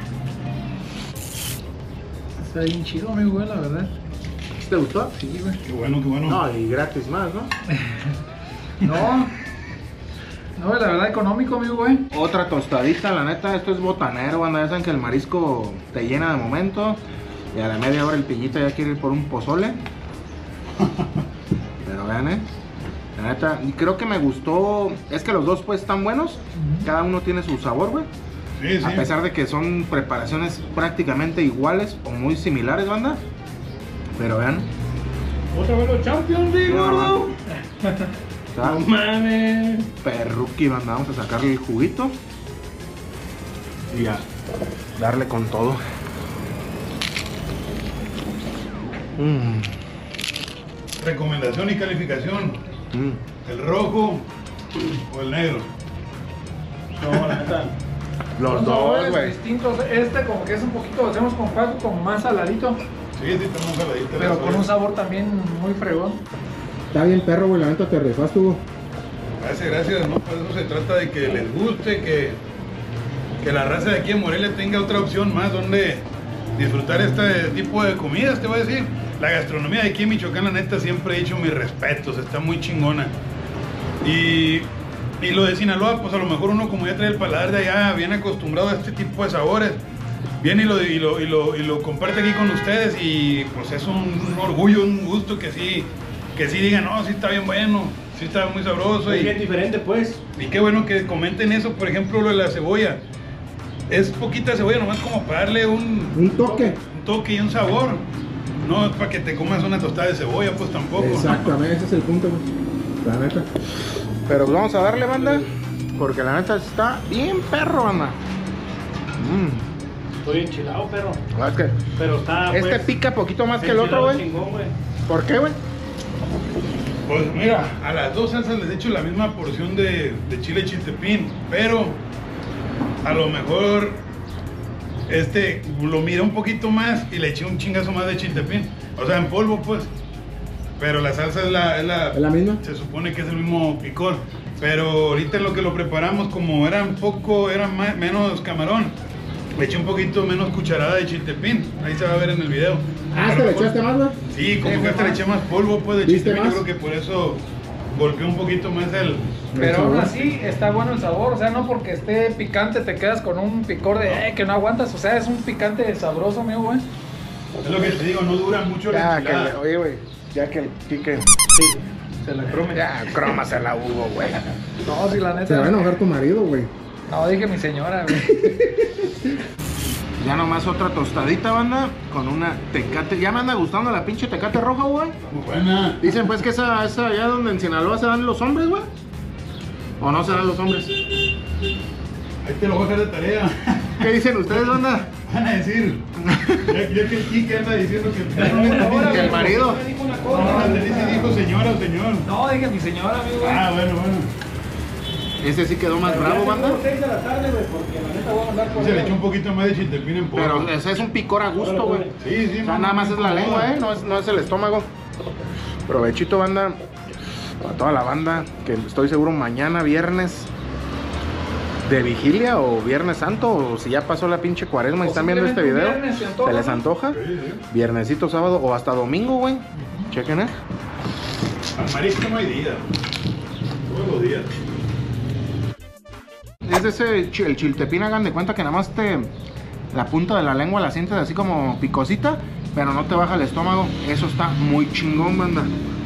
Está bien chido, mi güey, la verdad. ¿Te gustó? Sí, güey. Qué bueno, qué bueno. No, y gratis más, ¿no? No, la verdad, económico, mi güey. Otra tostadita, la neta, esto es botanero, banda. Ya saben que el marisco te llena de momento. Y a la media hora el pillita ya quiere ir por un pozole. Pero vean, la neta, y creo que me gustó. Es que los dos pues están buenos. Cada uno tiene su sabor, güey. Sí, sí. A pesar de que son preparaciones prácticamente iguales o muy similares, banda. Pero vean. Otra vez los Champions, digo, gordo. Está No mames. perruqui, banda. Vamos a sacarle el juguito. Y a darle con todo. Recomendación y calificación. ¿El rojo o el negro? No, la neta. Los Son dos, sabores güey. distintos. Este como que es un poquito, lo hacemos con paco, como más saladito, Sí, sí, estamos saladitos. pero con un sabor también muy fregón. Está bien perro, güey, la neta te rifaste, Hugo. Gracias, ¿no? Por eso se trata de que les guste, que la raza de aquí en Morelia tenga otra opción más donde disfrutar este tipo de comidas, te voy a decir. La gastronomía de aquí en Michoacán, la neta, siempre he dicho mis respetos, está muy chingona. Y lo de Sinaloa, pues a lo mejor uno como ya trae el paladar de allá, bien acostumbrado a este tipo de sabores, viene y lo comparte aquí con ustedes y pues es un orgullo, un gusto que sí digan, no, sí está bien bueno, sí está muy sabroso. Es bien diferente, pues. Y qué bueno que comenten eso, por ejemplo, lo de la cebolla. Es poquita cebolla, nomás como para darle un toque. Un toque y un sabor. No es para que te comas una tostada de cebolla, pues tampoco. Exactamente, ese es el punto, güey. La neta. Pero vamos a darle, banda. Porque la neta está bien perro, banda. Estoy enchilado, perro. Es que Pero está. este pues, pica poquito más que el otro, güey. chingón, güey. ¿Por qué, güey? Pues mira, a las dos salsas les echo la misma porción de chile chiltepín, pero a lo mejor lo miré un poquito más y le eché un chingazo más de chiltepín. O sea, en polvo, pues. pero la salsa es ¿Es la misma? se supone que es el mismo picor. Pero ahorita en lo que lo preparamos, como era menos camarón, le eché un poquito menos cucharada de chiltepín. Ahí se va a ver en el video. Ah, ¿te le echaste más, güey? Sí, como que hasta le eché más polvo pues de ¿Viste chiltepín. más? Yo creo que por eso golpeó un poquito más el... Pero aún sabor. así está bueno el sabor, o sea, no porque esté picante te quedas con un picor de que no aguantas, o sea, es un picante sabroso, amigo, güey. Es lo que te digo, no dura mucho la Ya que enchilada. oye, güey, ya que el pique. Sí, se la crome. Ya, cromas la Hugo, güey. No, si la Se va a neta. enojar tu marido, güey. No, dije mi señora, güey. Ya nomás otra tostadita, banda, con una tecate. Ya me anda gustando la pinche tecate roja, güey. Muy buena. Dicen pues que esa allá donde en Sinaloa se dan los hombres, güey. ¿O no se dan los hombres? Ahí te lo voy a dejar de tarea. ¿Qué dicen ustedes, banda? Van a decir. Ya que el Kike anda diciendo que Que el marido. Me dijo una No, cosa. Andrés sí dijo señora o señor. No, dije mi señora, amigo, güey. Ah, bueno. Ese sí quedó más bravo, banda. 6 de la tarde, güey, porque la neta voy a mandar con Se le echó un poquito más de chiltepín en polvo. Pero ese es un picor a gusto, güey. Sí, O sea, nada más es la lengua, no es el estómago. Provechito, banda. Para toda la banda, que estoy seguro mañana, viernes de vigilia o viernes santo, o si ya pasó la pinche cuaresma y están viendo este video, Posiblemente un viernes, se antoja, ¿se les ¿no? antoja? Viernesito, sábado o hasta domingo, güey. Chequen, Al marisco no hay día. Todos los días. Es ese, el chiltepín, hagan de cuenta que nada más la punta de la lengua la sientes así como picosita, pero no te baja el estómago. Eso está muy chingón, banda.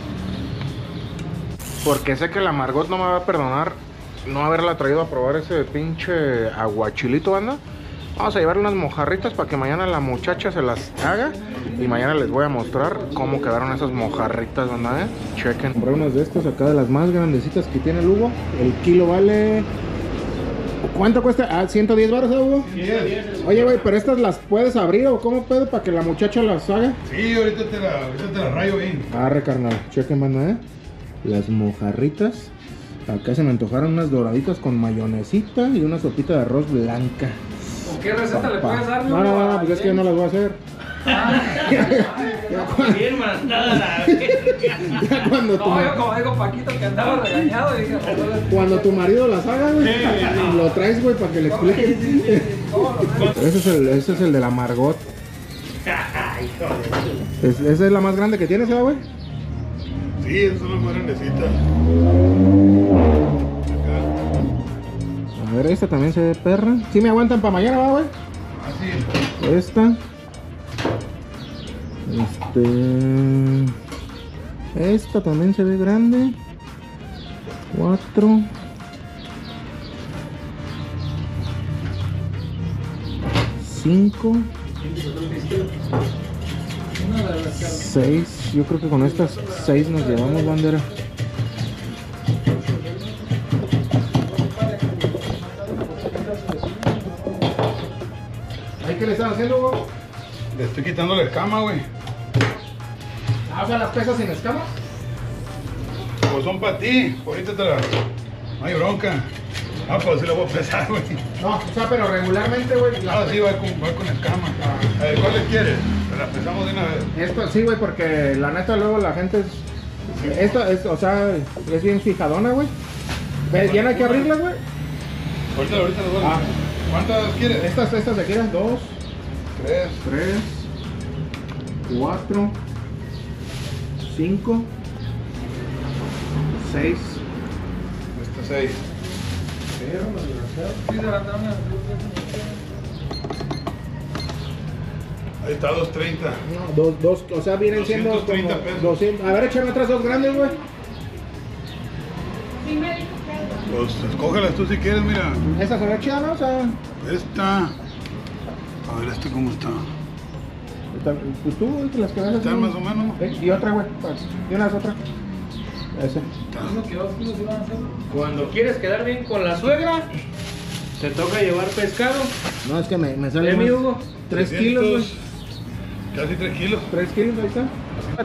Porque sé que la Margot no me va a perdonar no haberla traído a probar ese pinche aguachilito, banda. Vamos a llevar unas mojarritas para que mañana la muchacha se las haga. Y mañana les voy a mostrar cómo quedaron esas mojarritas, banda, Chequen. Compré unas de estas acá, de las más grandecitas que tiene el Hugo. El kilo vale... ¿Cuánto cuesta? Ah, 110 baros, Hugo. Oye, güey, pero estas las puedes abrir o cómo puedo para que la muchacha las haga. Sí, ahorita te la rayo bien. Arre, carnal. Chequen, banda, Las mojarritas. Acá se me antojaron unas doraditas con mayonesita y una sopita de arroz blanca. ¿Con qué receta le Papá. puedes dar, No, pues es que yo no las voy a hacer. Bien mandada la Ya cuando tu, No, yo como digo Paquito que andaba regañado y dije, cuando tu marido las haga, güey, lo traes, güey, para que le explique. Ese es el de la Margot. Esa es la más grande que tienes, güey. Sí, esas son las más grandecitas. A ver, esta también se ve perra. ¿Sí me aguantan para mañana, va, güey? Así. Esta. Esta también se ve grande. 4. 5. 6. Yo creo que con estas 6 nos llevamos, bandera. ¿Ahí qué le están haciendo, güey? Le estoy quitando la escama, güey. Ah, o sea, las pesas sin escama. Pues son para ti. Ahorita te la... No hay bronca. Ah, pues sí la voy a pesar, güey. No, o sea, pero regularmente, güey. Ah, sí, va con escama. A ver, ¿cuál le quieres? Te la pesamos de una vez. Esto sí, güey, porque la neta luego la gente es... Esto es, o sea, es bien fijadona, güey. ¿Ya no hay que abrirlas, güey? Ahorita nos voy a... Ah. ¿Cuántas quieres? Estas de aquí eran 2, 3. 3, 4, 5, 6. Esta 6. sí, se la dan una... Ahí está, 230. No, dos, o sea, vienen siendo 230 como pesos. 200. A ver, échame otras 2 grandes, güey. Pues escógelas tú si quieres, mira. Esta se ve chida, ¿no? O sea, Esta. A ver, este cómo está. pues tú, las que vas a Está más o menos. Y otra, güey. Y unas otra. Esa. Cuando quieres quedar bien con la suegra, te toca llevar pescado. No, es que me sale ¿Eh, mi más. Hugo? 3 kilos, güey. Casi 3 kilos. 3 kilos, ahí está.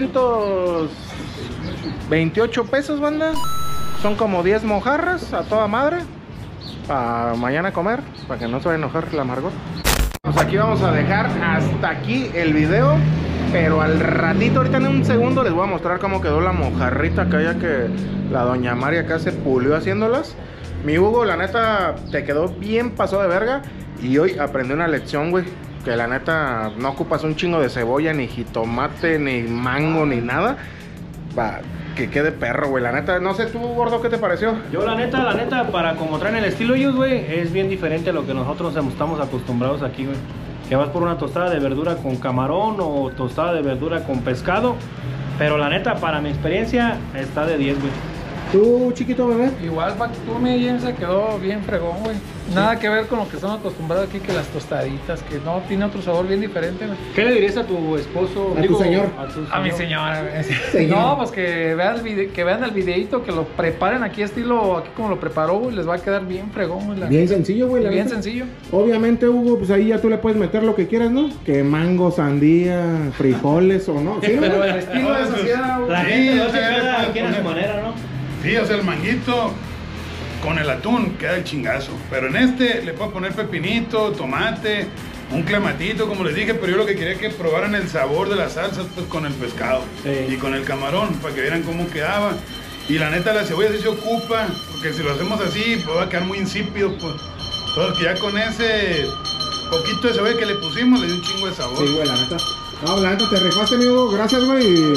328 pesos, banda. Son como 10 mojarras a toda madre. Para mañana comer, para que no se vaya a enojar la Margot. Pues aquí vamos a dejar hasta aquí el video. pero al ratito, ahorita en un segundo, les voy a mostrar cómo quedó la mojarrita acá, ya que la doña María acá se pulió haciéndolas. Mi Hugo, la neta, te quedó bien pasado de verga. Y hoy aprendí una lección, güey, que la neta no ocupas un chingo de cebolla, ni jitomate, ni mango, ni nada, para que quede perro, güey. La neta, no sé tú, gordo, ¿qué te pareció? Yo la neta, para como traen el estilo ellos, güey, es bien diferente a lo que nosotros estamos acostumbrados aquí, güey. Que vas por una tostada de verdura con camarón o tostada de verdura con pescado. Pero la neta, para mi experiencia, está de 10, güey. ¿Tú, chiquito bebé? Igual, tú, mi James, se quedó bien fregón, güey. Nada que ver con lo que estamos acostumbrados aquí, que las tostaditas, que no, tiene otro sabor bien diferente, güey. ¿Qué le dirías a tu esposo? A tu señor. A mi señora, güey. Señor. No, pues que vean el videito, que lo preparen aquí estilo, aquí como lo preparó, güey, les va a quedar bien fregón, güey. Bien sencillo, güey. Bien neta. sencillo. Obviamente, Hugo, pues ahí ya tú le puedes meter lo que quieras, ¿no? Que mango, sandía, frijoles o no. Sí, Pero ¿no? el estilo de sociedad, güey. La Sí, gente o no se sea, queda puedes aquí a su poner- manera, ¿no? Sí, o sea, el manguito con el atún queda el chingazo. Pero en este le puedo poner pepinito, tomate, un clamatito, como les dije, pero yo lo que quería que probaran el sabor de las salsas pues con el pescado Sí. y con el camarón, para que vieran cómo quedaba. Y la neta la cebolla sí se ocupa, porque si lo hacemos así, pues va a quedar muy insípido, pues. Entonces ya con ese poquito de cebolla que le pusimos, le dio un chingo de sabor. Sí, güey, la neta. No, la neta, te rifaste, amigo. Gracias, güey. y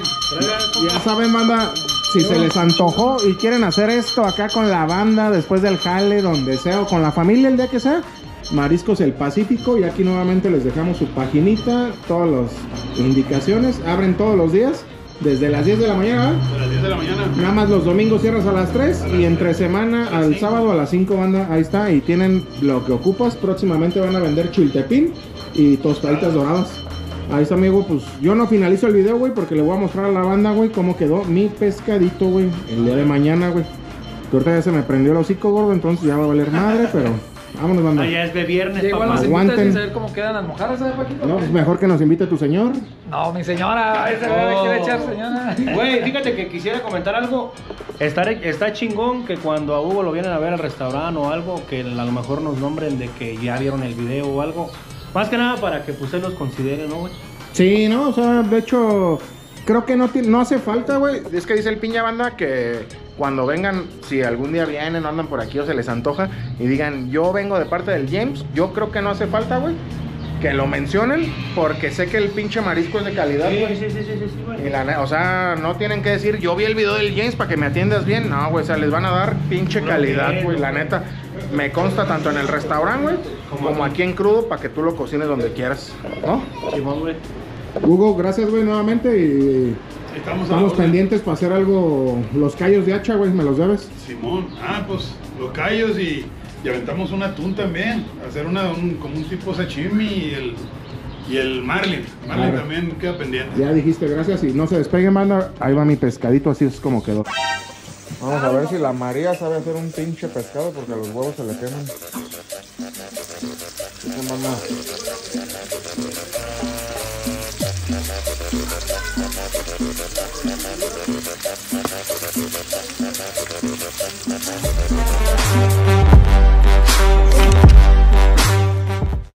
Ya saben, banda, si se les antojó y quieren hacer esto acá con la banda, después del jale, donde sea, o con la familia, el día que sea, Mariscos El Pacífico. Y aquí nuevamente les dejamos su paginita, todas las indicaciones. Abren todos los días, desde las 10 de la mañana, ¿verdad? A las 10 de la mañana. Nada más los domingos cierras a las 3 y entre semana al sábado a las 5, banda, ahí está. Y tienen lo que ocupas. Próximamente van a vender chiltepín y tostaditas doradas. Ahí está, amigo. Pues yo no finalizo el video, güey, porque le voy a mostrar a la banda, güey, cómo quedó mi pescadito, güey, el día de mañana, güey. Que ahorita ya se me prendió el hocico, gordo, entonces ya va a valer madre, pero vámonos, banda. Ah, ya es de viernes, Ya igual papá. nos Aguanten. invitas sin saber cómo quedan las mojarras, ¿sabes, Paquito? No, pues mejor que nos invite tu señor. No, mi señora, ahí se Oh. quiere echar, señora. Güey, fíjate que quisiera comentar algo. Está chingón que cuando a Hugo lo vienen a ver al restaurante o algo, que a lo mejor nos nombren de que ya vieron el video o algo. Más que nada para que pues él los considere, ¿no, güey? Sí, no, o sea, de hecho, creo que no hace falta, güey. Es que dice el piña banda que cuando vengan, si algún día vienen o andan por aquí o se les antoja y digan, yo vengo de parte del James, yo creo que no hace falta, güey, que lo mencionen, porque sé que el pinche marisco es de calidad, güey. Sí, güey. Y o sea, no tienen que decir, yo vi el video del James para que me atiendas bien. No, güey, o sea, les van a dar pinche calidad, güey. La neta, me consta tanto en el restaurante, güey, como aquí en crudo, para que tú lo cocines donde quieras, ¿no? Chingón, güey. Hugo, gracias, güey, nuevamente. Y Estamos estamos pendientes para hacer algo. Los callos de hacha, güey, me los debes. Simón, pues los callos y aventamos un atún también, hacer como un tipo sashimi y el marlin. Marlin Claro. también queda pendiente. Ya dijiste, gracias. Y no se despeguen, banda. Ahí va mi pescadito, así es como quedó. Vamos a ver si la María sabe hacer un pinche pescado, porque a los huevos se le queman. ¿Qué manda?